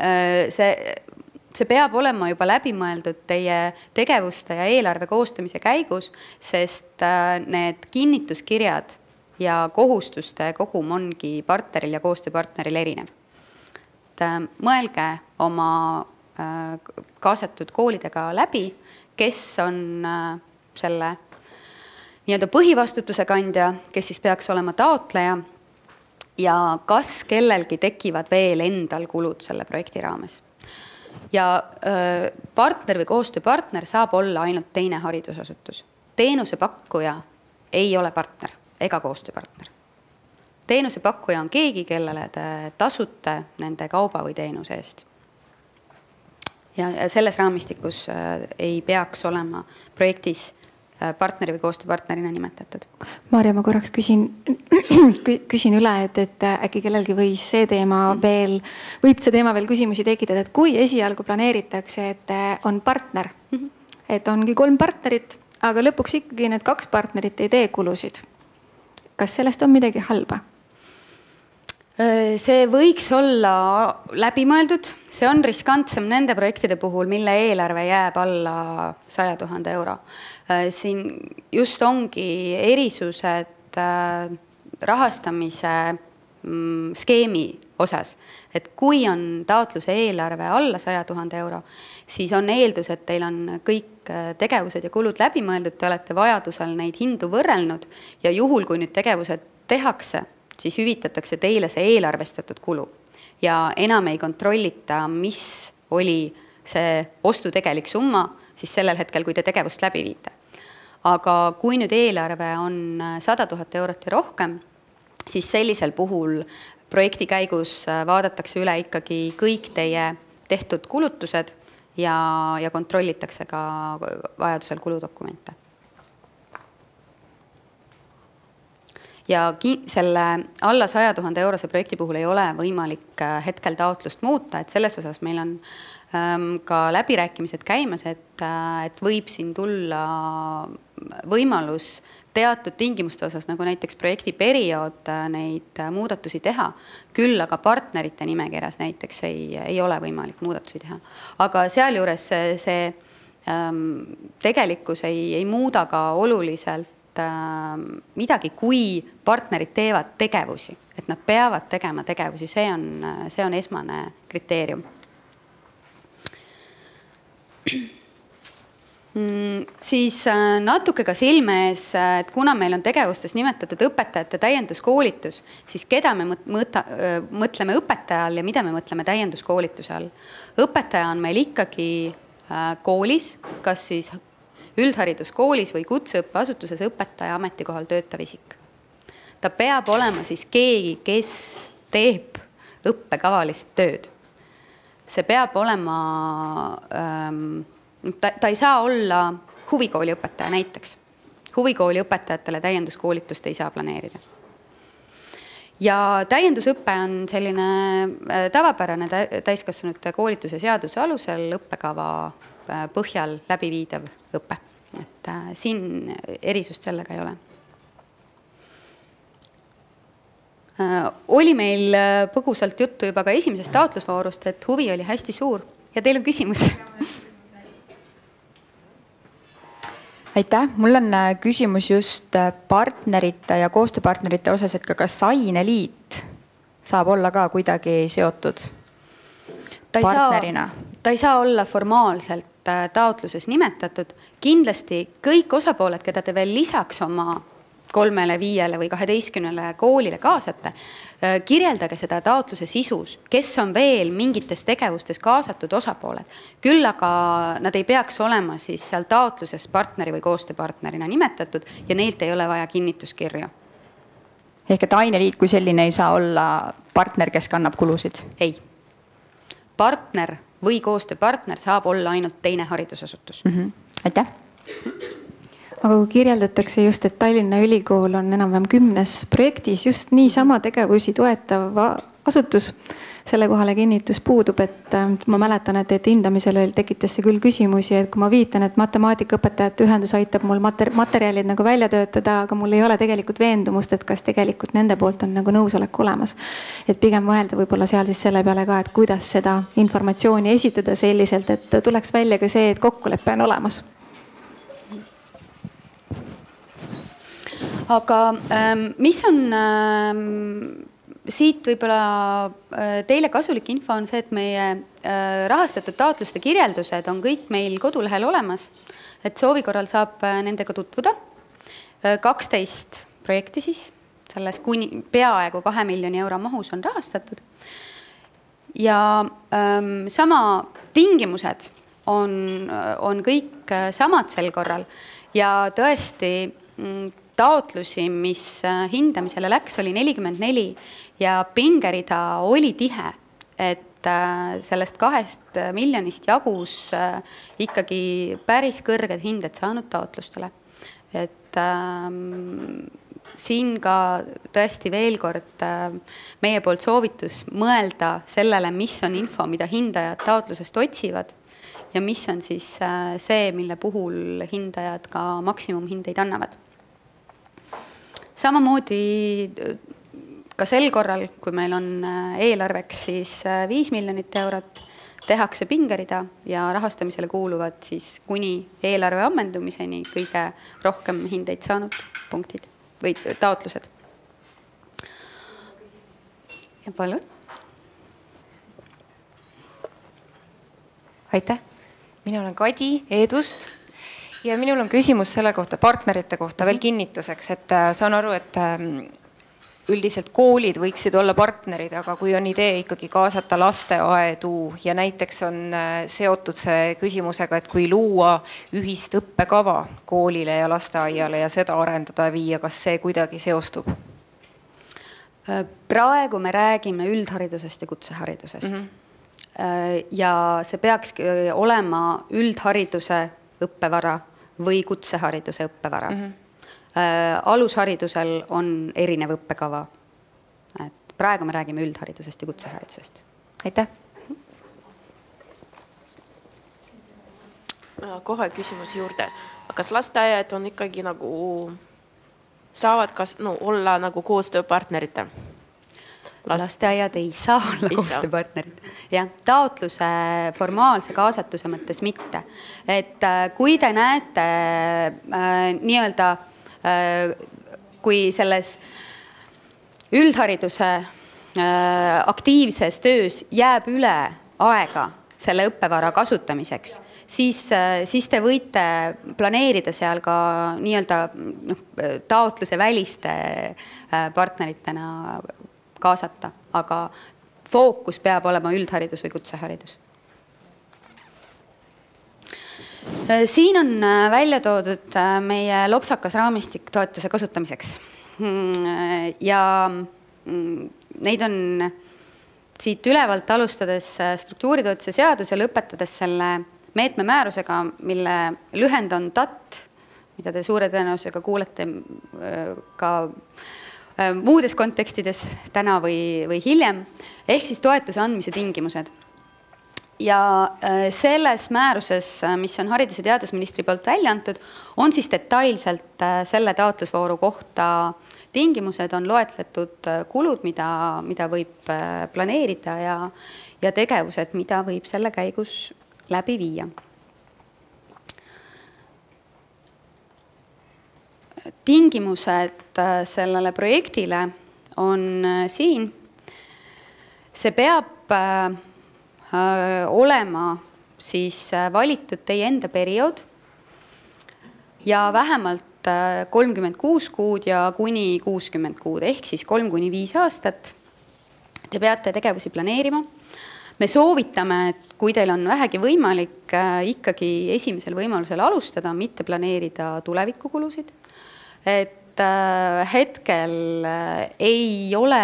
see peab olema juba läbimõeldud teie tegevuste ja eelarve koostamise käigus, sest need kinnituskirjad ja kohustuste kogum ongi partneril ja koostööpartneril erinev. Mõelge oma kaasatud koolidega läbi, kes on selle nii-öelda põhivastutuse kandja, kes siis peaks olema taotleja ja kas kellelgi tekivad veel endal kulud selle projekti raames. Ja partner või koostööpartner saab olla ainult teine haridusasutus. Teenusepakkuja ei ole partner ega koostööpartner. Teenusepakkuja on keegi, kellele te tasute nende kauba või teenuse eest. Ja selles raamistikus ei peaks olema projektis partneri või koostööpartnerina nimetatud. Maarja, ma korraks küsin üle, et äkki kellelgi võib see teema veel küsimusi tekitada, et kui esialgu planeeritakse, et on partner, et ongi 3 partnerit, aga lõpuks ikkagi need 2 partnerit ei tee kulusid. Kas sellest on midagi halba? See võiks olla läbimõeldud, see on riskantsem nende projektide puhul, mille eelarve jääb alla 100 000 euro. Siin just ongi erisused rahastamise skeemi osas, et kui on taotluse eelarve alla 100 000 euro, siis on eeldus, et teil on kõik tegevused ja kulud läbimõeldud, te olete vajadusel neid hindu võrrelnud ja juhul, kui nüüd tegevused tehakse, siis hüvitatakse teile see eelarvestatud kulu ja enam ei kontrollita, mis oli see ostu tegelik summa, siis sellel hetkel, kui te tegevust läbi viite. Aga kui nüüd eelarve on 100 000 eurot ja rohkem, siis sellisel puhul projekti käigus vaadatakse üle ikkagi kõik teie tehtud kulutused ja kontrollitakse ka vajadusel kuludokumente. Ja selle alla 100 000 eurose projekti puhul ei ole võimalik hetkel taotlust muuta, et selles osas meil on ka läbirääkimised käimas, et võib siin tulla võimalus teatud tingimuste osas, nagu näiteks projekti periood neid muudatusi teha, küll aga partnerite nimekirjas näiteks ei ole võimalik muudatusi teha. Aga sealjuures see tegelikkus ei muuda ka oluliselt midagi, kui partnerid teevad tegevusi, et nad peavad tegema tegevusi, see on esmane kriteerium. Siis natuke ka silme ees, et kuna meil on tegevustes nimetatud õpetajate täienduskoolitus, siis keda me mõtleme õpetaja all ja mida me mõtleme täienduskoolituse all. Õpetaja on meil ikkagi koolis, kas siis üldhariduskoolis või kutseõppeasutuses õpetaja ametikohal töötav isik. Ta peab olema siis keegi, kes teeb õppekavalist tööd. See peab olema... Ta ei saa olla huvikooli õpetaja näiteks. Huvikooli õpetajatele täienduskoolitust ei saa planeerida. Ja täiendusõpe on selline tavapärane täiskasvanute koolituse seaduse alusel õppekava põhjal läbiviidav õpe. Et siin erisust sellega ei ole. Oli meil põgusalt juttu juba ka esimesest taotlusvoorust, et huvi oli hästi suur. Ja teil on küsimus? Aitäh, mul on küsimus just partnerite ja koostööpartnerite osas, et kas aineliit saab olla ka kuidagi seotud partnerina? Ta ei saa olla formaalselt taotluses nimetatud. Kindlasti kõik osapooled, keda te veel lisaks oma 3, 5 või 12 koolile kaasate, kirjeldage seda taotluse sisus, kes on veel mingites tegevustes kaasatud osapooled. Küll aga nad ei peaks olema siis seal taotluses partneri või koostööpartnerina nimetatud ja neilt ei ole vaja kinnituskirja. Ehk et aineliit kui selline ei saa olla partner, kes kannab kulusid? Ei. Partner või koostööpartner saab olla ainult teine haridusasutus. Aitäh! Aga kui kirjeldatakse just, et Tallinna Ülikool on enam-vähem 10 projektis just niisama tegevusi toetav asutus, selle kohale kinnitus puudub, et ma mäletan, et hindamisel tekitas see küll küsimusi, et kui ma viitan, et matemaatikaõpetajate ühendus aitab mul materjalid nagu välja töötada, aga mul ei ole tegelikult veendumust, et kas tegelikult nende poolt on nagu nõusolek olemas. Et pigem mõelda võib-olla seal siis selle peale ka, et kuidas seda informatsiooni esitada selliselt, et tuleks välja ka see, et kokkulepe on olemas. Aga mis on siit võib-olla teile kasulik info on see, et meie rahastatud taotluste kirjeldused on kõik meil kodulehel olemas, et soovi korral saab nendega tutvuda. 12 projekti siis, selles peaaegu 2 miljoni euro mahus on rahastatud. Ja sama tingimused on kõik samad sel korral ja tõesti taotlusi, mis hindamisele läks, oli 44 ja pingerida oli tihe, et sellest 2 miljonist jagus ikkagi päris kõrged hinded saanud taotlustele. Et siin ka tõesti veel kord meie poolt soovitus mõelda sellele, mis on info, mida hindajad taotlusest otsivad ja mis on siis see, mille puhul hindajad ka maksimumhindeid annavad. Samamoodi ka sel korral, kui meil on eelarveks siis 5 miljonit eurot, tehakse pingerida ja rahastamisele kuuluvad siis kuni eelarve ammendumiseni kõige rohkem hindeid saanud punktid või taotlused. Ja palun. Aitäh. Mina olen Kadi Eedust. Ja minul on küsimus selle kohta, partnerite kohta veel kinnituseks, et saan aru, et üldiselt koolid võiksid olla partnerid, aga kui on idee ikkagi kaasata lasteaedu ja näiteks on seotud see küsimusega, et kui luua ühist õppekava koolile ja lasteaiale ja seda arendada ja viia, kas see kuidagi seostub? Praegu me räägime üldharidusest ja kutseharidusest. Ja see peaks olema üldhariduse õppevara või kutsehariduse õppevara. Alusharidusel on erinev õppekava. Et praegu me räägime üldharidusest ja kutseharidusest. Aitäh! Kohe küsimus juurde. Kas lasteaiad on ikkagi nagu, saavad olla nagu koostööpartnerite? lasteaiad ei saa olla koostööpartnerid. Jah, taotluse formaalse kaasatuse mõttes mitte. Et kui te näete nii-öelda, kui selles üldhariduse aktiivses töös jääb üle aega selle õppevara kasutamiseks, siis te võite planeerida seal ka nii-öelda taotluse väliste partneritena kaasata, aga fookus peab olema üldharidus või kutseharidus. Siin on välja toodud meie lopsakas raamistik toetuse kasutamiseks. Ja neid on siit ülevalt alustades struktuuritoetuse seadus ja lõpetades selle meetme määrusega, mille lühend on TAT, mida te suure tõenäosusega kuulete ka muudes kontekstides täna või hiljem, ehk siis toetuse andmise tingimused. Ja selles määruses, mis on haridus- ja teadusministri poolt välja antud, on siis detailselt selle taotlusvooru kohta tingimused, on loetletud kulud, mida võib planeerida ja tegevused, mida võib selle käigus läbi viia. Tingimused sellele projektile on siin. See peab olema siis valitud teie enda periood ja vähemalt 36 kuud ja kuni 60 kuud, ehk siis 3–5 aastat. Te peate tegevusi planeerima. Me soovitame, et kui teil on vähegi võimalik ikkagi esimesel võimalusel alustada, mitte planeerida tulevikukulusid. Et hetkel ei ole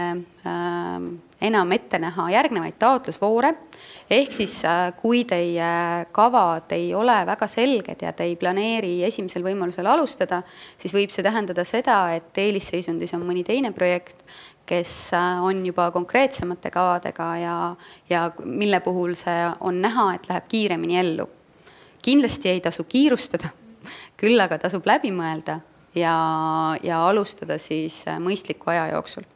enam ette näha järgnevaid taotlusvoore, ehk siis kui teie kavad ei ole väga selged ja te ei planeeri esimesel võimalusel alustada, siis võib see tähendada seda, et eelisseisundis on mõni teine projekt, kes on juba konkreetsemate kavadega ja mille puhul see on näha, et läheb kiiremini ellu. Kindlasti ei tasu kiirustada, küll aga tasub läbi mõelda ja alustada siis mõistliku aja jooksul.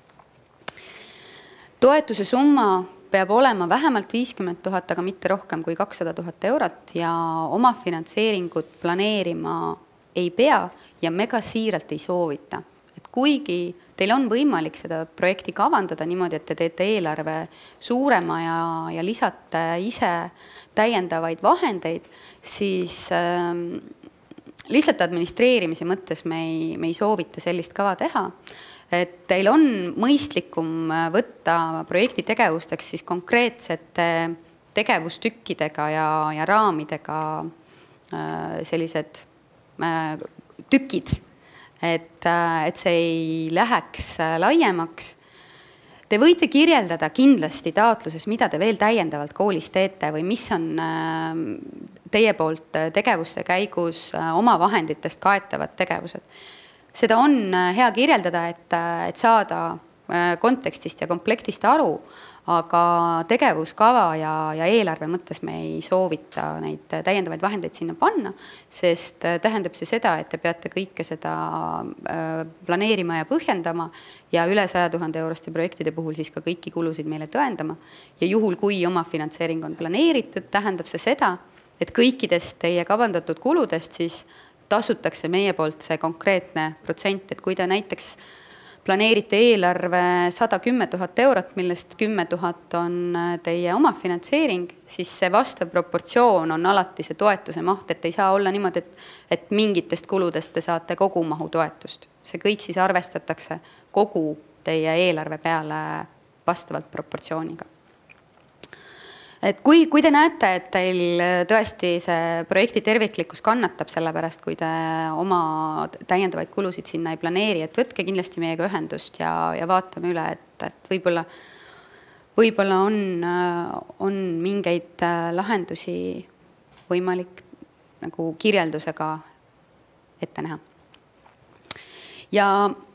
Toetuse summa peab olema vähemalt 50 000, aga mitte rohkem kui 200 000 eurot ja oma finantseeringut planeerima ei pea ja me ka siiralt ei soovita. Et kuigi teil on võimalik seda projekti kavandada niimoodi, et te teete eelarve suurema ja lisate ise täiendavaid vahendeid, siis lihtsalt administreerimise mõttes me ei soovita sellist kava teha. Et teil on mõistlikum võtta projekti tegevusteks siis konkreetsete tegevustükkidega ja raamidega sellised tükid, et see ei läheks laiemaks. Te võite kirjeldada kindlasti taotluses, mida te veel täiendavalt koolis teete või mis on teie poolt tegevuste käigus oma vahenditest kaetavad tegevused. Seda on hea kirjeldada, et saada kontekstist ja komplektist aru, aga tegevuskava ja eelarve mõttes me ei soovita neid täiendavaid vahendeid sinna panna, sest tähendab see seda, et te peate kõike seda planeerima ja põhjendama ja üle 100 000 euroste projektide puhul siis ka kõiki kulusid meile tõendama. Ja juhul, kui oma finantseering on planeeritud, tähendab see seda, et kõikidest teie kavandatud kuludest siis tasutakse meie poolt see konkreetne protsent, et kui te näiteks planeerite eelarve 110 000 eurot, millest 10 000 on teie oma finantseering, siis see vastav proportsioon on alati see toetuse maht, et ei saa olla niimoodi, et mingitest kuludest te saate kogu mahu toetust. See kõik siis arvestatakse kogu teie eelarve peale vastavalt proportsiooniga. Et kui te näete, et teil tõesti see projekti terviklikkus kannatab sellepärast, kui te oma täiendavaid kulusid sinna ei planeeri, et võtke kindlasti meiega ühendust ja vaatame üle, et võib-olla on mingeid lahendusi võimalik nagu kirjeldusega ette näha. Ja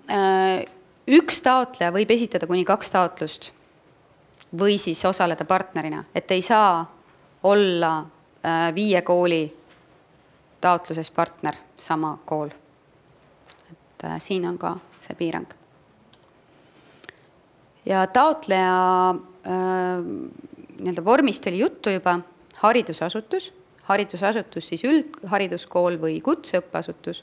üks taotleja võib esitada kuni 2 taotlust või siis osaleda partnerina, et ei saa olla 5 kooli taotluses partner, sama kool. Et siin on ka see piirang. ja taotleja nii-öelda vormist oli juttu juba, haridusasutus siis üldhariduskool või kutseõppeasutus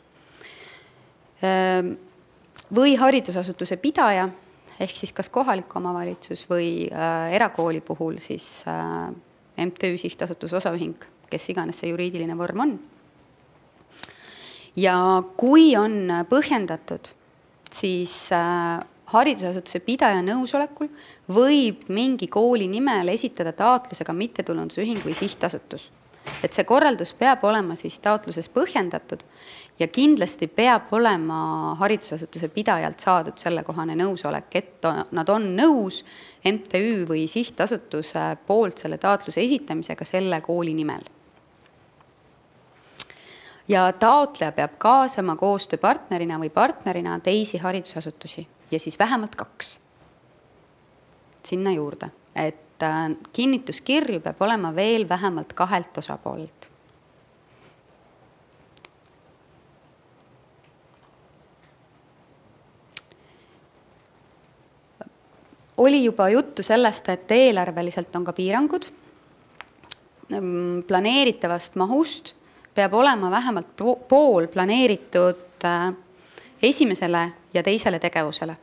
või haridusasutuse pidaja, ehk siis kas kohalik omavalitsus või erakooli puhul siis MTÜ, sihtasutus, osaühing, kes iganes see juriidiline vorm on. Ja kui on põhjendatud, siis haridusasutuse pidaja nõusolekul võib mingi kooli nimel esitada taotlusega mittetulundusühing või sihtasutus. Et see korraldus peab olema siis taotluses põhjendatud ja kindlasti peab olema haridusasutuse pidajalt saadud sellekohane nõusolek, et nad on nõus MTÜ või sihtasutuse poolt selle taotluse esitamisega selle kooli nimel. Ja taotleja peab kaasama koostööpartnerina või partnerina teisi haridusasutusi ja siis vähemalt 2 sinna juurde, et kinnituskirju peab olema veel vähemalt 2 osapoolelt. Oli juba juttu sellest, et eelarveliselt on ka piirangud. Planeeritavast mahust peab olema vähemalt pool planeeritud esimesele ja teisele tegevusele.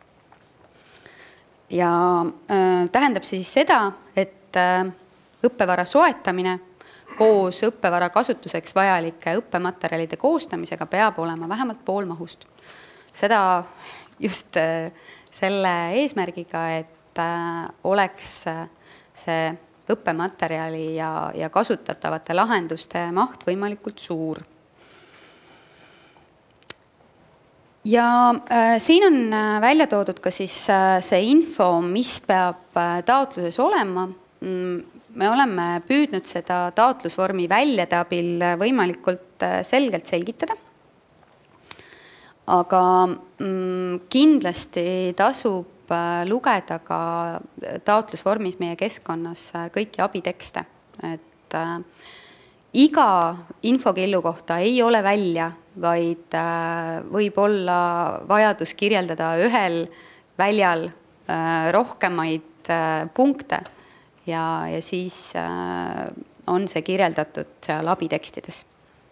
Ja tähendab siis seda, et õppevara soetamine koos õppevara kasutuseks vajalike õppematerjalide koostamisega peab olema vähemalt pool mahust. Seda just selle eesmärgiga, et oleks see õppematerjali ja kasutatavate lahenduste maht võimalikult suur. Ja siin on välja toodud ka siis see info, mis peab taotluses olema. Me oleme püüdnud seda taotlusvormi väljade abil võimalikult selgelt selgitada. Aga kindlasti tasub lugeda ka taotlusvormis meie keskkonnas kõiki abitekste. Et iga infokillu kohta ei ole välja, vaid võib olla vajadus kirjeldada ühel väljal rohkemaid punkte ja siis on see kirjeldatud seal abitekstides.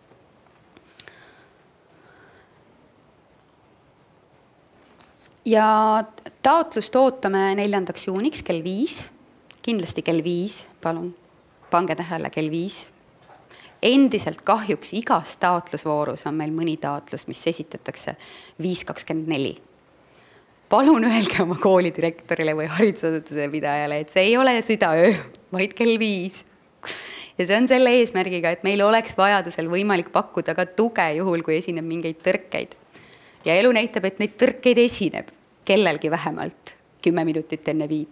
Ja taotlust ootame 4. juuniks kell 5, kindlasti kell 5, palun, pange tähele kell 5. Endiselt kahjuks igas taotlusvoorus on meil mõni taotlus, mis esitatakse 5.24. Palun öelge oma koolidirektorile või haridusasutuse pidajale, et see ei ole südaöö, vaid kell 5. Ja see on selle eesmärgiga, et meil oleks vajadusel võimalik pakkuda ka tuge juhul, kui esineb mingeid tõrkeid. Ja elu näitab, et neid tõrkeid esineb kellelgi vähemalt 10 minutit enne 5.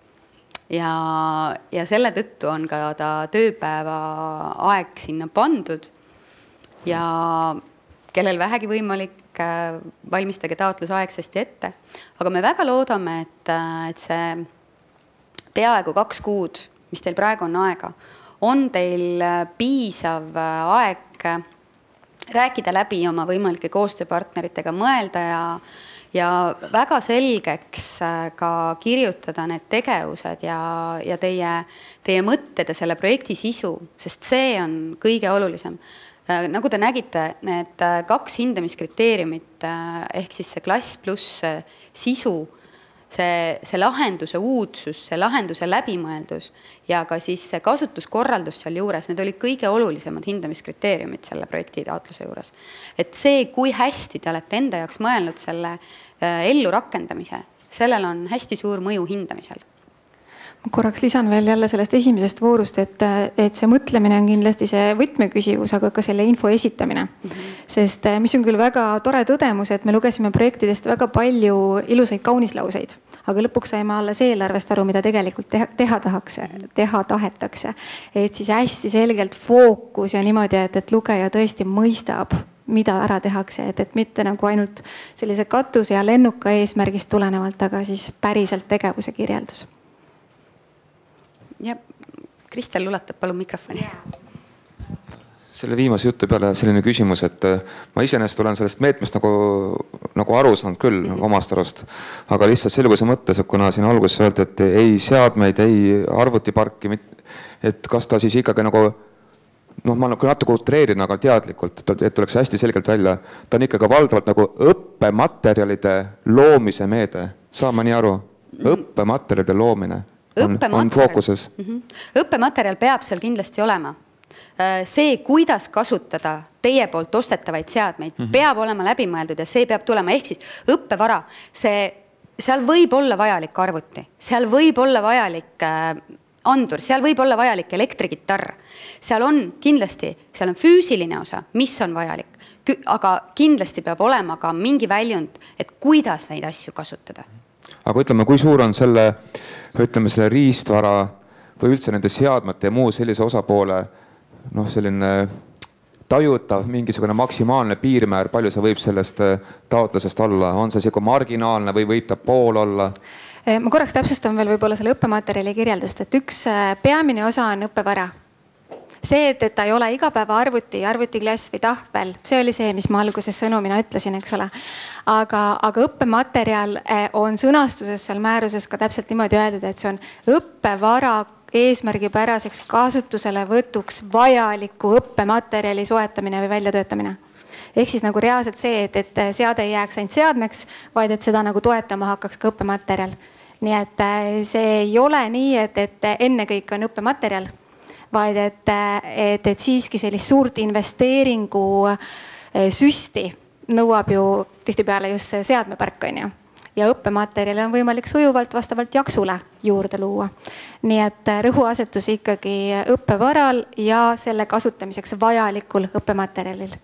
Ja selle tõttu on ka ta tööpäeva aeg sinna pandud ja kellel vähegi võimalik, valmistage taotlus aegsasti ette. Aga me väga loodame, et see peaaegu 2 kuud, mis teil praegu on aega, on teil piisav aeg rääkida läbi oma võimalike koostööpartneritega, mõelda ja väga selgeks ka kirjutada need tegevused ja teie mõtted ja selle projekti sisu, sest see on kõige olulisem. Nagu te nägite, need 2 hindamiskriteeriumit ehk siis see klass pluss sisu, see lahenduse uudsus, see lahenduse läbimõeldus ja ka siis see kasutuskorraldus seal juures, need olid kõige olulisemad hindamiskriteeriumid selle projekti taotluse juures. Et see, kui hästi te olete enda jaoks mõelnud selle ellu rakendamise, sellel on hästi suur mõju hindamisel. Ma korraks lisan veel jälle sellest esimesest voorust, et see mõtlemine on kindlasti see võtmeküsivus, aga ka selle info esitamine. Sest mis on küll väga tore tõdemus, et me lugesime projektidest väga palju ilusaid kaunislauseid, aga lõpuks saime alles eelarvest aru, mida tegelikult teha tahetakse. Et siis hästi selgelt fookus ja niimoodi, et lugeja tõesti mõistab, mida ära tehakse, et mitte nagu ainult sellise katuse ja lennuka eesmärgist tulenevalt, aga siis päriselt tegevuse kirjeldus. Ja Kristel ulatab, palun mikrofoni. Selle viimase jutu peale selline küsimus, et ma iseenesest olen sellest meetmest nagu nagu aru saanud küll omast arust, aga lihtsalt selguse mõttes, et kuna siin alguses öeldi, et ei seadmeid, ei arvutiparki, et kas ta siis ikkagi nagu, noh, ma nagu natuke utreerin, aga teadlikult, et tuleks hästi selgelt välja, ta on ikkagi valdavalt nagu õppematerjalide loomise meede, saan ma nii aru? Õppematerjalide loomine on fookuses. Õppematerjal peab seal kindlasti olema. See, kuidas kasutada teie poolt ostetavaid seadmeid, peab olema läbimõeldud ja see peab tulema. Ehk siis õppevara, seal võib olla vajalik arvuti, seal võib olla vajalik andur, seal võib olla vajalik elektrikitarr. Seal on kindlasti, seal on füüsiline osa, mis on vajalik, aga kindlasti peab olema ka mingi väljund, et kuidas neid asju kasutada. Aga ütleme, kui suur on selle riistvara või üldse nende seadmete ja muu sellise osapoole selline tajutav mingisugune maksimaalne piirmäär, palju see võib sellest taotlusest olla? On see siuke marginaalne või võib ta pool olla? Ma korraks täpsustan veel võib-olla selle õppematerjali kirjeldust, et üks peamine osa on õppevara. See, et ta ei ole igapäeva arvutiklass või tahvel, see oli see, mis ma alguses sõnumina ütlesin, eks ole. Aga õppematerjal on sõnastuses seal määruses ka täpselt niimoodi öeldud, et see on õppevara eesmärgipäraseks kasutusele võtuks vajaliku õppematerjali soetamine või väljatöötamine. Ehk siis nagu reaalselt see, et seade ei jääks ainult seadmeks, vaid et seda nagu toetama hakkaks ka õppematerjal. Nii et see ei ole nii, et ennekõike on õppematerjal, vaid et siiski sellist suurt investeeringu süsti nõuab ju tihtipeale just see seadmepark, on ju. Ja õppematerjali on võimalik sujuvalt vastavalt jaksule juurde luua. Nii et rõhuasetus ikkagi õppevaral ja selle kasutamiseks vajalikul õppematerjalil.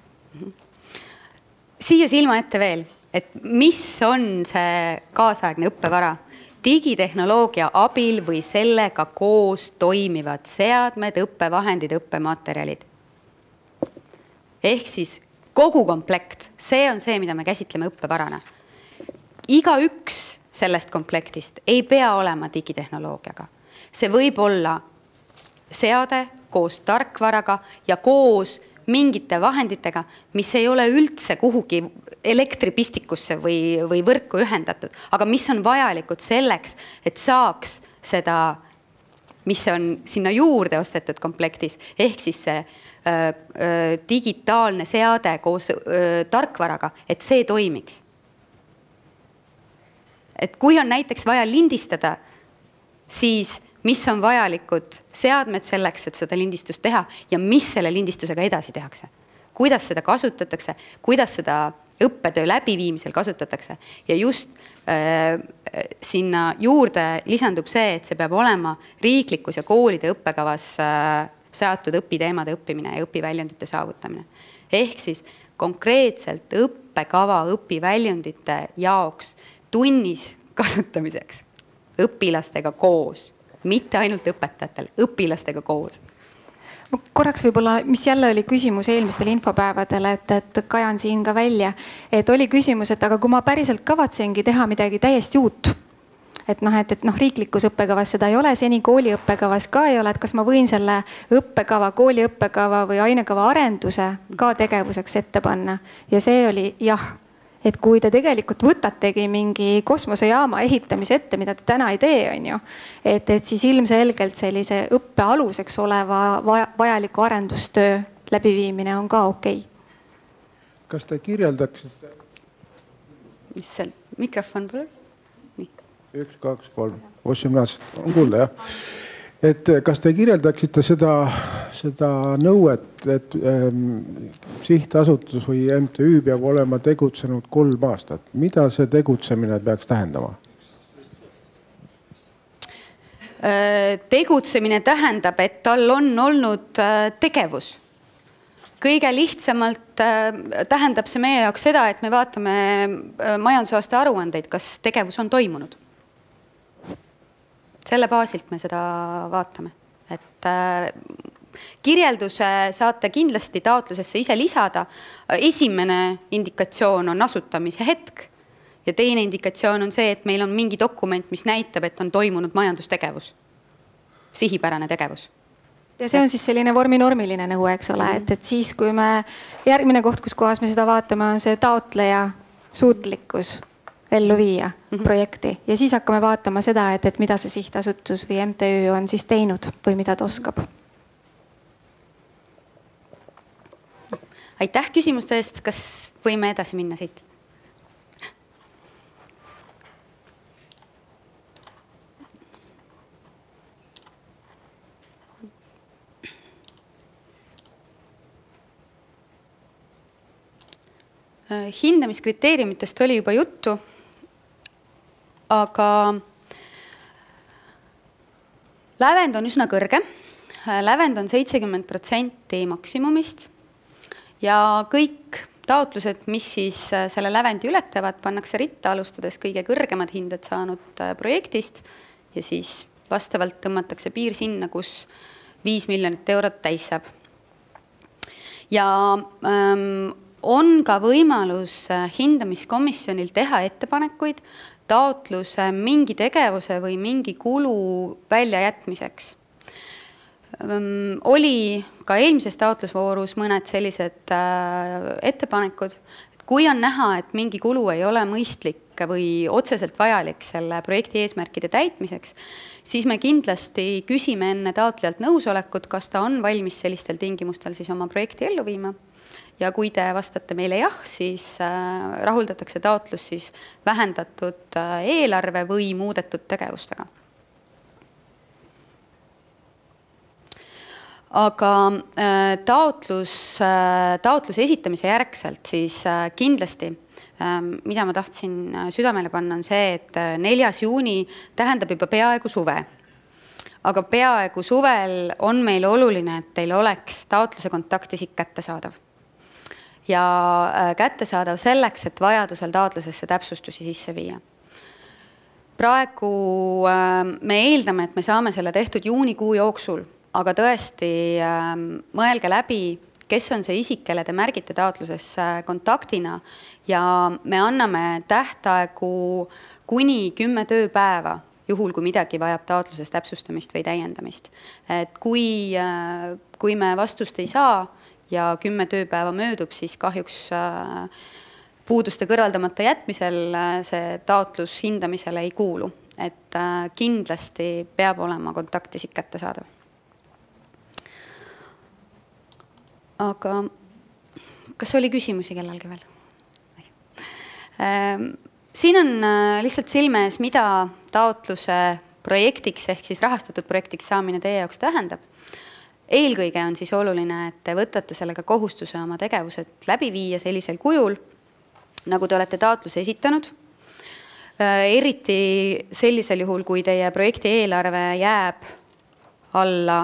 Siia silma ette veel, et mis on see kaasaegne õppevara? Digitehnoloogia abil või sellega koos toimivad seadmed, õppevahendid, õppematerjalid. Ehk siis kogu komplekt, see on see, mida me käsitleme õppevarana. Iga üks sellest komplektist ei pea olema digitehnoloogiaga. See võib olla seade koos tarkvaraga ja koos mingite vahenditega, mis ei ole üldse kuhugi elektripistikusse või võrku ühendatud, aga mis on vajalikud selleks, et saaks seda, mis on sinna juurde ostetud komplektis, ehk siis see digitaalne seade koos tarkvaraga, et see toimiks. Et kui on näiteks vaja lindistada, siis mis on vajalikud seadmed selleks, et seda lindistust teha ja mis selle lindistusega edasi tehakse. Kuidas seda kasutatakse, kuidas seda õppetöö läbiviimisel kasutatakse ja just sinna juurde lisandub see, et see peab olema riiklikus ja koolide õppekavas seatud õpiteemade õppimine ja õpiväljundite saavutamine. Ehk siis konkreetselt õppekava õpiväljundite jaoks tunnis kasutamiseks õpilastega koos, mitte ainult õpetajatel, õpilastega koos. Korraks võib-olla, mis jälle oli küsimus eelmistel infopäevadel, et kajan siin ka välja, et oli küsimus, et aga kui ma päriselt kavatsengi teha midagi täiesti uut, et riiklikus õppekavas seda ei ole, seni kooli õppekavas ka ei ole, et kas ma võin selle õppekava, kooli õppekava või ainekava arenduse ka tegevuseks ette panna ja see oli jah. Et kui te tegelikult võtategi mingi kosmosejaama ehitamise ette, mida te täna ei tee, on ju, et siis ilmselgelt sellise õppe aluseks oleva vajaliku arendustöö läbiviimine on ka okei. Kas te kirjeldaksite? Mis seal mikrofon pole? 1, 2, 3, 18, on kuulda, jah? Et kas te kirjeldaksite seda nõuet, et sihtasutus või MTÜ peab olema tegutsenud 3 aastat? Mida see tegutsemine peaks tähendama? Tegutsemine tähendab, et tal on olnud tegevus. Kõige lihtsamalt tähendab see meie jaoks seda, et me vaatame majandusaasta aruandeid, kas tegevus on toimunud. Selle baasilt me seda vaatame, et kirjelduse saate kindlasti taotlusesse ise lisada. Esimene indikatsioon on asutamise hetk ja teine indikatsioon on see, et meil on mingi dokument, mis näitab, et on toimunud majandustegevus, sihipärane tegevus. Ja see on siis selline vorminormiline nõue, eks ole, et siis kui me järgmine koht, kus kohas me seda vaatame, on see taotleja suutlikkus ellu viia projekti ja siis hakkame vaatama seda, et mida see sihtasutus või MTÜ on siis teinud või mida ta oskab. Aitäh küsimuste eest, kas võime edasi minna siit? Hindamiskriteeriumitest oli juba juttu, aga lävend on üsna kõrge. Lävend on 70% maksimumist ja kõik taotlused, mis siis selle lävendi ületavad, pannakse ritta, alustades kõige kõrgemad hinded saanud projektist ja siis vastavalt tõmmatakse piir sinna, kus 5 miljonit eurot täis saab. Ja on ka võimalus hindamiskomisjonil teha ettepanekuid taotluse mingi tegevuse või mingi kulu väljajätmiseks. Oli ka eelmises taotlusvoorus mõned sellised ettepanekud, et kui on näha, et mingi kulu ei ole mõistlik või otseselt vajalik selle projekti eesmärkide täitmiseks, siis me kindlasti küsime enne taotlejalt nõusolekut, kas ta on valmis sellistel tingimustel siis oma projekti ellu viima. Ja kui te vastate meile jah, siis rahuldatakse taotlus siis vähendatud eelarve või muudetud tegevustega. Aga taotluse esitamise järgselt siis kindlasti, mida ma tahtsin südamele panna, on see, et 4. juuni tähendab juba peaaegu suve. Aga peaaegu suvel on meil oluline, et teil oleks taotluse kontaktisik kättesaadav. Ja kättesaadav selleks, et vajadusel taotlusesse täpsustusi sisse viia. Praegu me eeldame, et me saame selle tehtud juunikuu jooksul, aga tõesti mõelge läbi, kes on see isik, kelle te märgite taotluses kontaktina ja me anname tähtaegu kuni 10 tööpäeva, juhul kui midagi vajab taotluses täpsustamist või täiendamist. Et kui me vastust ei saa, ja 10 tööpäeva möödub, siis kahjuks puuduste kõrvaldamata jätmisel see taotlus hindamisele ei kuulu. Et kindlasti peab olema kontaktisik kättesaadav. Aga kas oli küsimusi kellelgi veel? Siin on lihtsalt silme ees, mida taotluse projektiks ehk siis rahastatud projektiks saamine teie jaoks tähendab. Eelkõige on siis oluline, et te võtate sellega kohustuse oma tegevused läbi viia sellisel kujul, nagu te olete taotluse esitanud. Eriti sellisel juhul, kui teie projekti eelarve jääb alla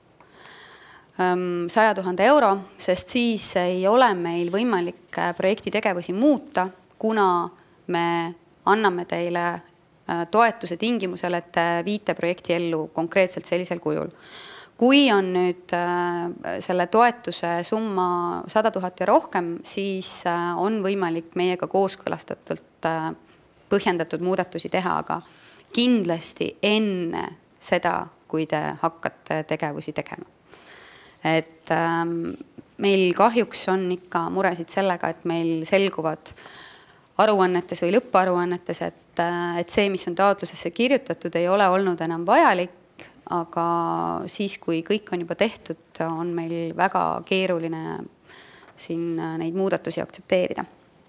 100 000 euro, sest siis ei ole meil võimalik projekti tegevusi muuta, kuna me anname teile toetuse tingimusel, et viite projekti ellu konkreetselt sellisel kujul. Kui on nüüd selle toetuse summa 100 000 ja rohkem, siis on võimalik meiega kooskõlastatult põhjendatud muudatusi teha, aga kindlasti enne seda, kui te hakkate tegevusi tegema. Et meil kahjuks on ikka muresid sellega, et meil selguvad aruannetes või lõpparuannetes, et see, mis on taotlusesse kirjutatud, ei ole olnud enam vajalik, aga siis, kui kõik on juba tehtud, on meil väga keeruline siin neid muudatusi aktsepteerida.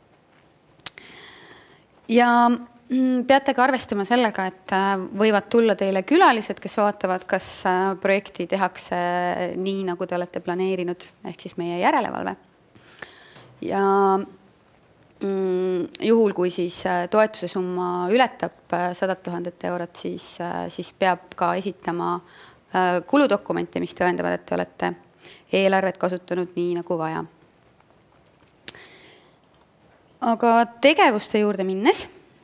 Ja peate ka arvestama sellega, et võivad tulla teile külalised, kes vaatavad, kas projekti tehakse nii, nagu te olete planeerinud, ehk siis meie järelevalve. Ja juhul, kui siis toetuse summa ületab 100 000 eurot, siis peab ka esitama kuludokumente, mis tõendavad, et te olete eelarvet kasutanud nii, nagu vaja. Aga tegevuste juurde minnes,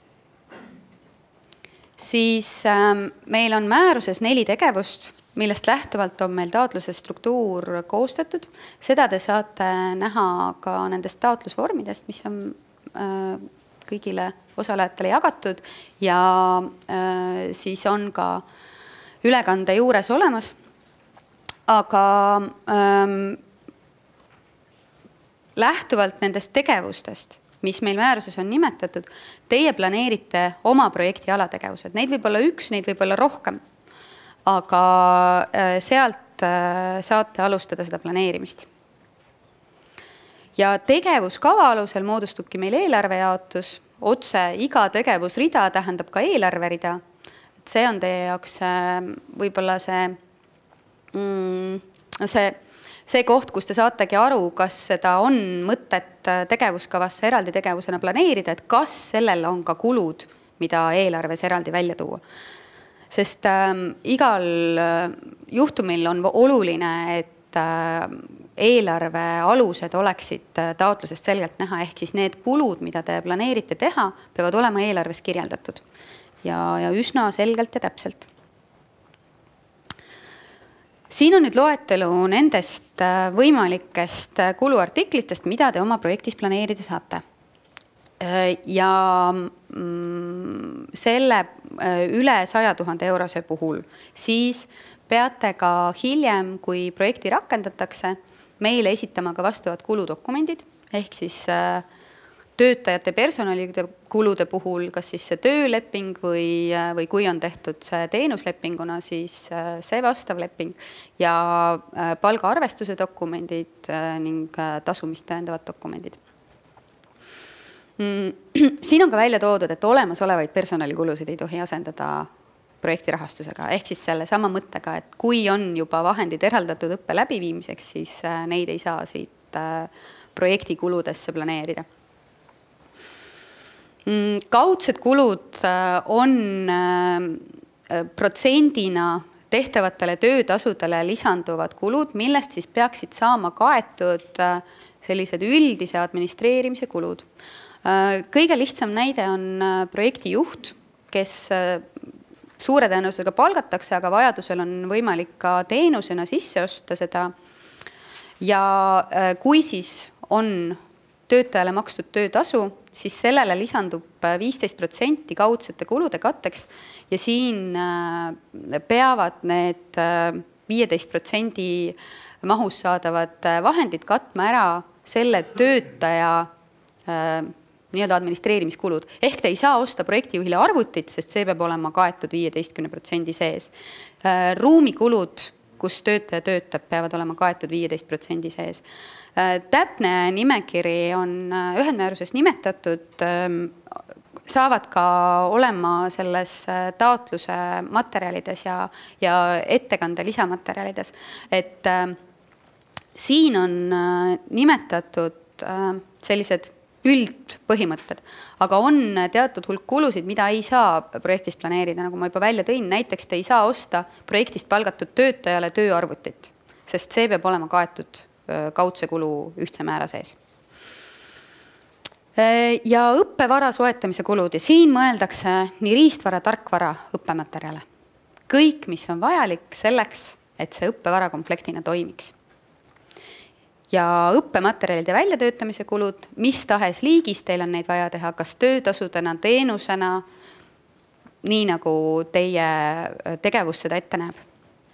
siis meil on määruses 4 tegevust, millest lähtuvalt on meil taotluse struktuur koostatud. Seda te saate näha ka nendest taotlusvormidest, mis on kõigile osalejatele jagatud ja siis on ka ülekande juures olemas. Aga lähtuvalt nendest tegevustest mis meil määruses on nimetatud, teie planeerite oma projekti alategevused. Neid võib olla üks, neid võib olla rohkem. Aga sealt saate alustada seda planeerimist. Ja tegevuskava alusel moodustubki meil eelarvejaotus. Otse iga tegevusrida tähendab ka eelarverida. Et see on teie jaoks võib-olla see koht, kus te saategi aru, kas seda on mõtet tegevuskavasse eraldi tegevusena planeerida, et kas sellel on ka kulud, mida eelarves eraldi välja tuua. Sest igal juhtumil on oluline, et eelarve alused oleksid taotlusest selgelt näha, ehk siis need kulud, mida te planeerite teha, peavad olema eelarves kirjeldatud ja üsna selgelt ja täpselt. Siin on nüüd loetelu nendest võimalikest kuluartiklitest, mida te oma projektis planeerida saate. Ja selle üle 100 000 eurose puhul siis peate ka hiljem, kui projekti rakendatakse, meile esitama ka vastavad kuludokumendid, ehk siis töötajate personalide kulude puhul, kas siis see tööleping või kui on tehtud see teenuslepinguna, siis see vastav leping ja palgaarvestuse dokumendid ning tasumist tõendavad dokumendid. Siin on ka välja toodud, et olemasolevaid personalikulusid ei tohi asendada projekti rahastusega, ehk siis selle sama mõttega, et kui on juba vahendid eraldatud õppe läbiviimiseks, siis neid ei saa siit projekti kuludesse planeerida. Kaudsed kulud on protsendina tehtavatele töötasudele lisanduvad kulud, millest siis peaksid saama kaetud sellised üldise administreerimise kulud. Kõige lihtsam näide on projektijuht, kes suure tõenäosusega palgatakse, aga vajadusel on võimalik ka teenusena sisse osta seda. Ja kui siis on töötajale makstud töötasu, siis sellele lisandub 15% kaudsete kulude katteks ja siin peavad need 15% mahus saadavad vahendid katma ära selle töötaja nii-öelda administreerimiskulud. Ehk te ei saa osta projektijuhile arvutit, sest see peab olema kaetud 15% sees. Ruumikulud, kus töötaja töötab, peavad olema kaetud 15% sees. Täpne nimekiri on ühendmääruses nimetatud, saavad ka olema selles taotluse materjalides ja ettekande lisamaterjalides. Et siin on nimetatud sellised üldpõhimõtted, aga on teatud hulk kulusid, mida ei saa projektis planeerida, nagu ma juba välja tõin. Näiteks te ei saa osta projektist palgatud töötajale tööarvutit, sest see peab olema kaetud kaudse kulu ühtse määra sees. Ja õppevara soetamise kulud ja siin mõeldakse nii riistvara, tarkvara, õppematerjale. Kõik, mis on vajalik selleks, et see õppevara komplektina toimiks. Ja õppematerjalide väljatöötamise kulud, mis tahes liigis teil on neid vaja teha, kas töötasudena, teenusena, nii nagu teie tegevus seda ette näeb.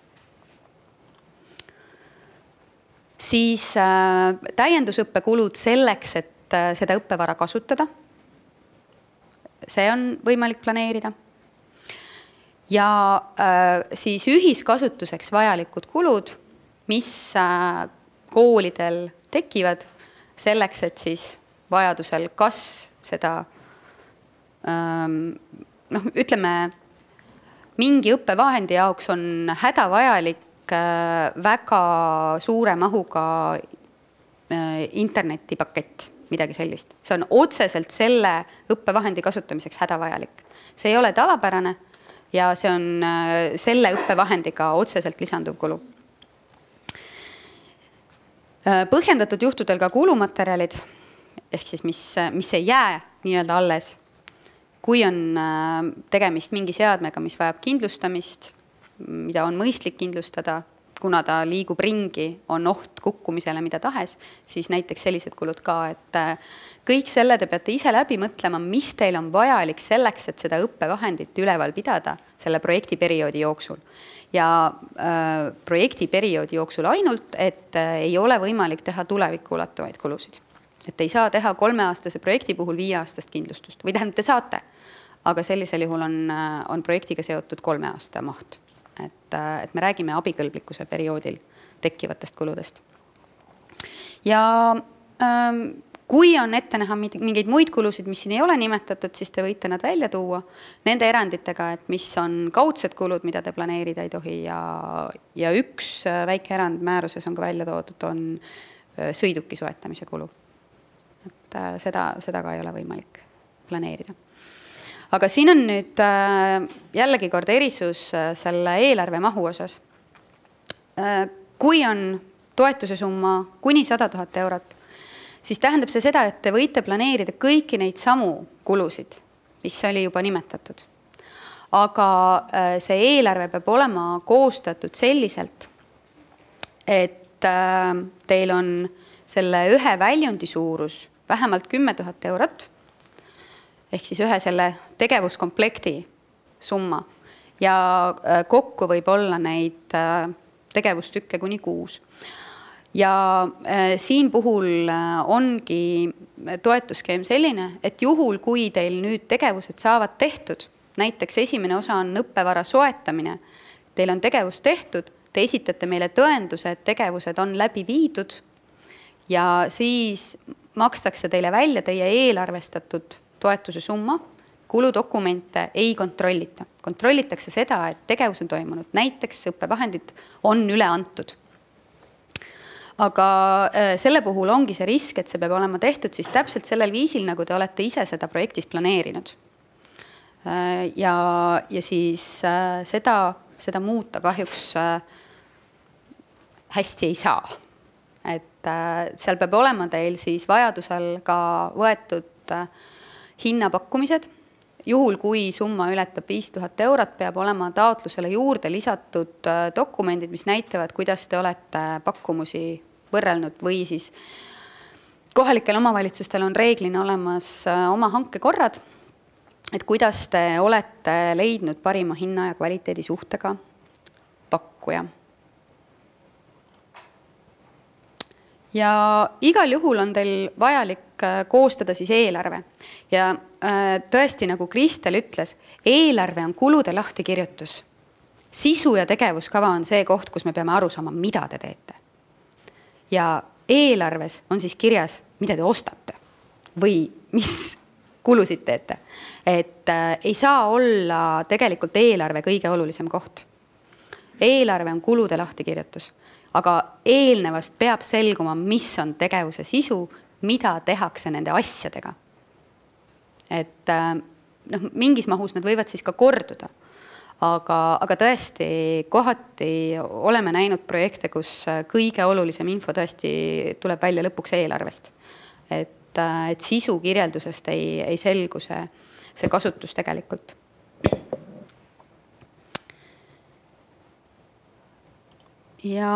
Siis täiendusõppekulud selleks, et seda õppevara kasutada. See on võimalik planeerida. Ja siis ühiskasutuseks vajalikud kulud, mis koolidel tekivad selleks, et siis vajadusel kas seda, ütleme, mingi õppevahendi jaoks on hädavajalik väga suure mahuga internetipakett, midagi sellist. See on otseselt selle õppevahendi kasutamiseks hädavajalik. See ei ole tavapärane ja see on selle õppevahendiga otseselt lisanduv kulu. Põhjendatud juhtudel ka kulumaterjalid, ehk siis mis ei jää nii-öelda alles, kui on tegemist mingi seadmega, mis vajab kindlustamist, mida on mõistlik kindlustada, kuna ta liigub ringi, on oht kukkumisele, mida tahes, siis näiteks sellised kulud ka, et kõik selle te peate ise läbi mõtlema, mis teil on vajalik selleks, et seda õppevahendit üleval pidada selle projektiperioodi jooksul. Ja projektiperioodi jooksul ainult, et ei ole võimalik teha tulevikku ulatuvaid kulusid. Et ei saa teha 3-aastase projekti puhul 5-aastast kindlustust või tähendab, te saate, aga sellisel juhul on projektiga seotud 3 aasta maht. Et me räägime abikõlblikkuse perioodil tekkivatest kuludest. Ja kui on ette näha mingeid muid kulusid, mis siin ei ole nimetatud, siis te võite nad välja tuua nende eranditega, et mis on kaudsed kulud, mida te planeerida ei tohi ja üks väike erand määruses on ka välja toodud, on sõiduki soetamise kulu. Et seda ka ei ole võimalik planeerida. Aga siin on nüüd jällegi kord erisus selle eelarve mahu osas. Kui on toetuse summa kuni 100 000 eurot, siis tähendab see seda, et te võite planeerida kõiki neid samu kulusid, mis oli juba nimetatud. Aga see eelarve peab olema koostatud selliselt, et teil on selle ühe väljundi suurus vähemalt 10 000 eurot, ehk siis ühe selle tegevuskomplekti summa ja kokku võib olla neid tegevustükke kuni 6. Ja siin puhul ongi toetusskeem selline, et juhul, kui teil nüüd tegevused saavad tehtud, näiteks esimene osa on õppevara soetamine, teil on tegevus tehtud, te esitate meile tõenduse, et tegevused on läbi viidud ja siis makstakse teile välja teie eelarvestatud toetuse summa, kuludokumente ei kontrollita. Kontrollitakse seda, et tegevus on toimunud, näiteks õppevahendid on üle antud. Aga selle puhul ongi see risk, et see peab olema tehtud siis täpselt sellel viisil, nagu te olete ise seda projektis planeerinud. Ja siis seda muuta kahjuks hästi ei saa. Et seal peab olema teil siis vajadusel ka võetud hinnapakkumised. Juhul, kui summa ületab 5000 eurot, peab olema taotlusele juurde lisatud dokumendid, mis näitavad, kuidas te olete pakkumusi võrrelnud või siis kohalikel omavalitsustel on reeglina olemas oma hankekorrad, et kuidas te olete leidnud parima hinna ja kvaliteedi suhtega pakkuja. Ja igal juhul on teil vajalik koostada siis eelarve. Ja tõesti, nagu Kristel ütles, eelarve on kulude lahtikirjutus. Sisu ja tegevuskava on see koht, kus me peame aru saama, mida te teete. Ja eelarves on siis kirjas, mida te ostate või mis kulusid teete. Et ei saa olla tegelikult eelarve kõige olulisem koht. Eelarve on kulude lahtikirjutus. Aga eelnevast peab selguma, mis on tegevuse sisu, mida tehakse nende asjadega. Et mingis mahus nad võivad siis ka korduda. Aga tõesti, kohati oleme näinud projekte, kus kõige olulisem info tõesti tuleb välja lõpuks eelarvest. Et sisu kirjeldusest ei selgu see kasutus tegelikult. Ja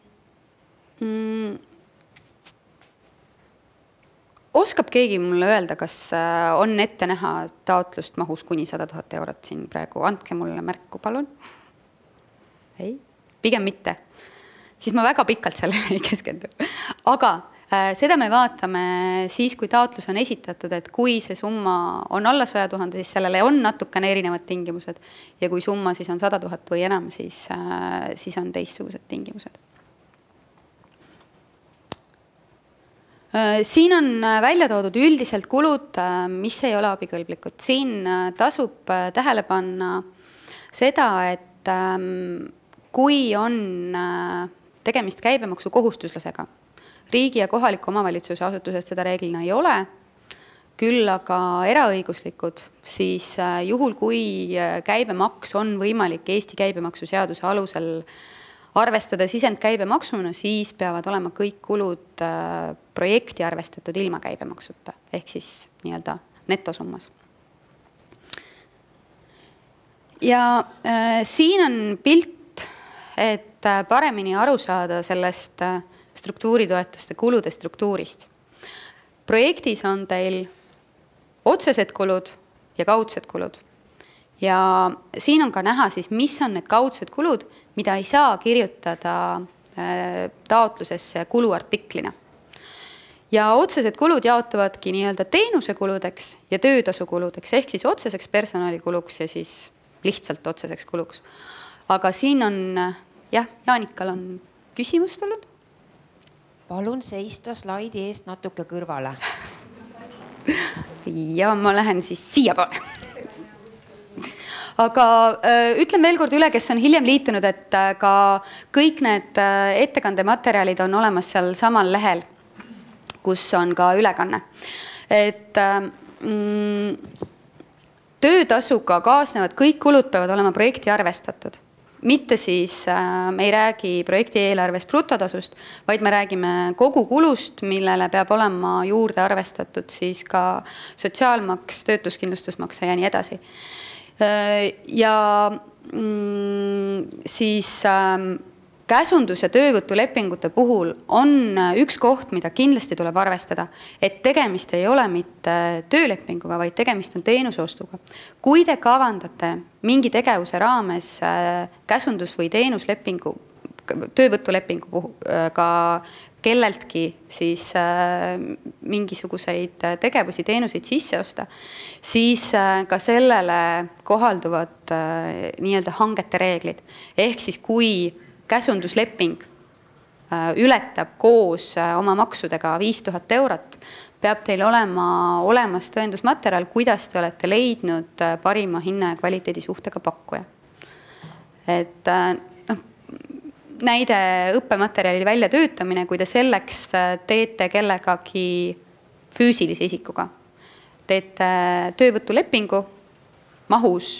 oskab keegi mulle öelda, kas on ette näha taotlust mahus kuni 100 000 eurot siin praegu? Andke mulle märku, palun. Ei, pigem mitte. Siis ma väga pikalt sellele ei keskendu. Aga seda me vaatame siis, kui taotlus on esitatud, et kui see summa on alla 100 000, siis sellele on natukene erinevad tingimused. Ja kui summa siis on 100 000 või enam, siis on teistsugused tingimused. Siin on välja toodud üldiselt kulud, mis ei ole abikõlblikud. Siin tasub tähele panna seda, et kui on tegemist käibemaksu kohustuslasega, riigi ja kohaliku omavalitsuse asutused seda reeglina ei ole, küll aga eraõiguslikud, siis juhul, kui käibemaks on võimalik Eesti käibemaksuseaduse alusel arvestada sisendkäibemaksuna, siis peavad olema kõik kulud projekti arvestatud ilma käibemaksuta, ehk siis nii-öelda netosummas. Ja siin on pilt, et paremini aru saada sellest struktuuritoetuste kulude struktuurist. Projektis on teil otsesed kulud ja kaudsed kulud. Ja siin on ka näha siis, mis on need kaudsed kulud, mida ei saa kirjutada taotlusesse kuluartiklina. ja otsesed kulud jaotuvadki nii-öelda teenusekuludeks ja töötasukuludeks, ehk siis otseseks personalikuluks ja siis lihtsalt otseseks kuluks. Aga siin on, jah, Jaanikal on küsimus tulnud. Palun seista slaidi eest natuke kõrvale. Ja ma lähen siis siia poole. Aga ütlen veel kord üle, kes on hiljem liitunud, et ka kõik need ettekandematerjalid on olemas seal samal lehel, kus on ka ülekanne. Et töötasuga kaasnevad kõik kulud peavad olema projekti arvestatud. Mitte siis me ei räägi projekti eelarves brutotasust, vaid me räägime kogu kulust, millele peab olema juurde arvestatud siis ka sotsiaalmaks, töötuskindlustusmakse ja nii edasi. Ja siis käsundus- ja töövõtulepingute puhul on üks koht, mida kindlasti tuleb arvestada, et tegemist ei ole mitte töölepinguga, vaid tegemist on teenuseostuga. Kui te kavandate mingi tegevuse raames käsundus- või teenuslepingu, töövõtulepingu ka kelleltki siis mingisuguseid tegevusi, teenuseid sisse osta, siis ka sellele kohalduvad nii-öelda hangete reeglid. Ehk siis kui käsundusleping ületab koos oma maksudega 5000 eurot, peab teil olema olemas tõendusmaterjal, kuidas te olete leidnud parima hinna ja kvaliteedi suhtega pakkuja. Et näide õppematerjali väljatöötamine, kui te selleks teete kellegagi füüsilise isikuga. Teete töövõtulepingu mahus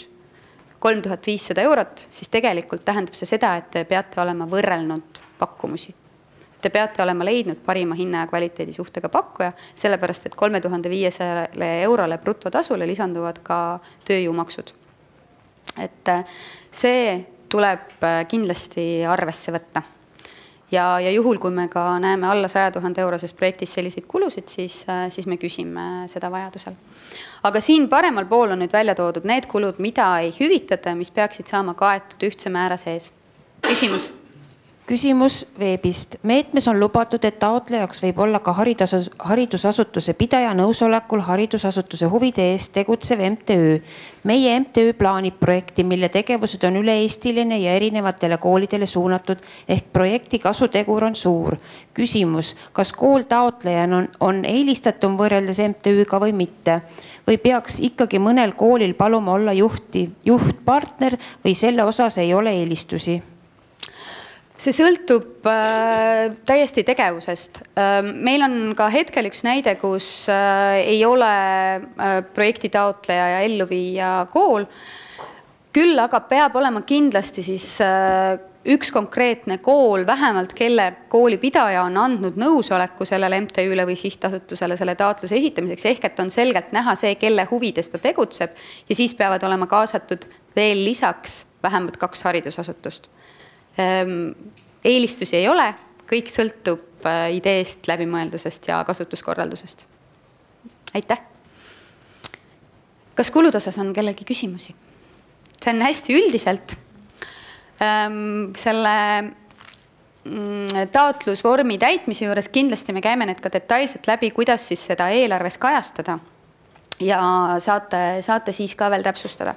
3500 eurot, siis tegelikult tähendab see seda, et te peate olema võrrelnud pakkumusi. Te peate olema leidnud parima hinna ja kvaliteedi suhtega pakkuja, sellepärast et 3500 eurole brutotasule lisanduvad ka tööjõumaksud. Et see tuleb kindlasti arvesse võtta. Ja juhul, kui me ka näeme alla 100 000 euroses projektis selliseid kulusid, siis me küsime seda vajadusel. Aga siin paremal pool on nüüd välja toodud need kulud, mida ei hüvitada, mis peaksid saama kaetud ühtse määra sees. Küsimus? Küsimus veebist. Meetmes on lubatud, et taotlejaks võib olla ka haridusasutuse pidaja nõusolekul haridusasutuse huvide eest tegutsev MTÜ. Meie MTÜ plaanib projekti, mille tegevused on üle-eestiline ja erinevatele koolidele suunatud, ehk projekti kasutegur on suur. Küsimus, kas kool taotlejana on eelistatum võrreldes MTÜ-ga või mitte? Või peaks ikkagi mõnel koolil paluma olla juhtpartner või selle osas ei ole eelistusi? See sõltub täiesti tegevusest. Meil on ka hetkel üks näide, kus ei ole projekti taotleja ja elluviija kool. Küll aga peab olema kindlasti siis üks konkreetne kool, vähemalt kelle koolipidaja on andnud nõusoleku sellele MTÜ-le või sihtasutusele selle taotluse esitamiseks, ehk et on selgelt näha see, kelle huvides ta tegutseb, ja siis peavad olema kaasatud veel lisaks vähemalt 2 haridusasutust. Eelistusi ei ole, kõik sõltub ideest, läbimõeldusest ja kasutuskorraldusest. Aitäh! Kas kulud osas on kellelgi küsimusi? See on hästi üldiselt. Selle taotlusvormi täitmise juures kindlasti me käime need ka detailselt läbi, kuidas siis seda eelarves kajastada ja saate siis ka veel täpsustada.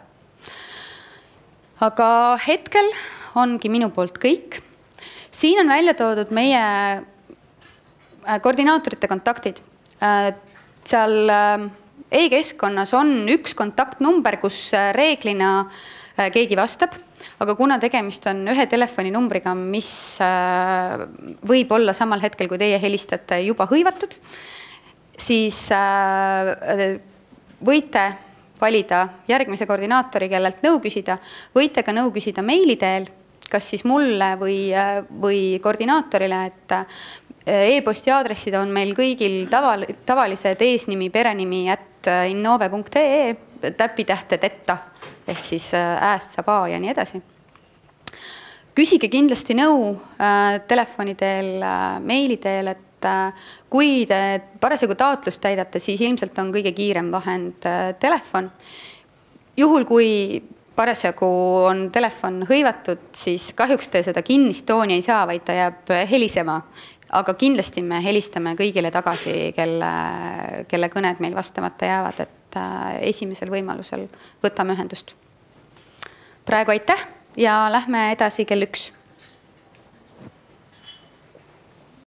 Aga hetkel ongi minu poolt kõik. Siin on välja toodud meie koordinaatorite kontaktid. Seal e-keskkonnas on üks kontaktnumber, kus reeglina keegi vastab, aga kuna tegemist on ühe telefoninumbriga, mis võib olla samal hetkel, kui teie helistate, juba hõivatud, siis võite valida järgmise koordinaatori, kellelt nõu küsida. Võite ka nõu küsida meili teel, kas siis mulle või koordinaatorile, et e-posti aadressid on meil kõigil tavalised eesnimi, perenimi @innove.ee, täpitähtedeta, ehk siis ääst saab A ja nii edasi. Küsige kindlasti nõu telefoni teel, meili teel, et kui te parasjagu taotlust täidate, siis ilmselt on kõige kiirem vahend telefon. Juhul, kui parasjagu on telefon hõivatud, siis kahjuks te seda kinnist tooni ei saa, vaid ta jääb helisema aga kindlasti me helistame kõigile tagasi, kelle kõned meil vastamata jäävad, et esimesel võimalusel võtame ühendust. Praegu aitäh ja lähme edasi kell 1.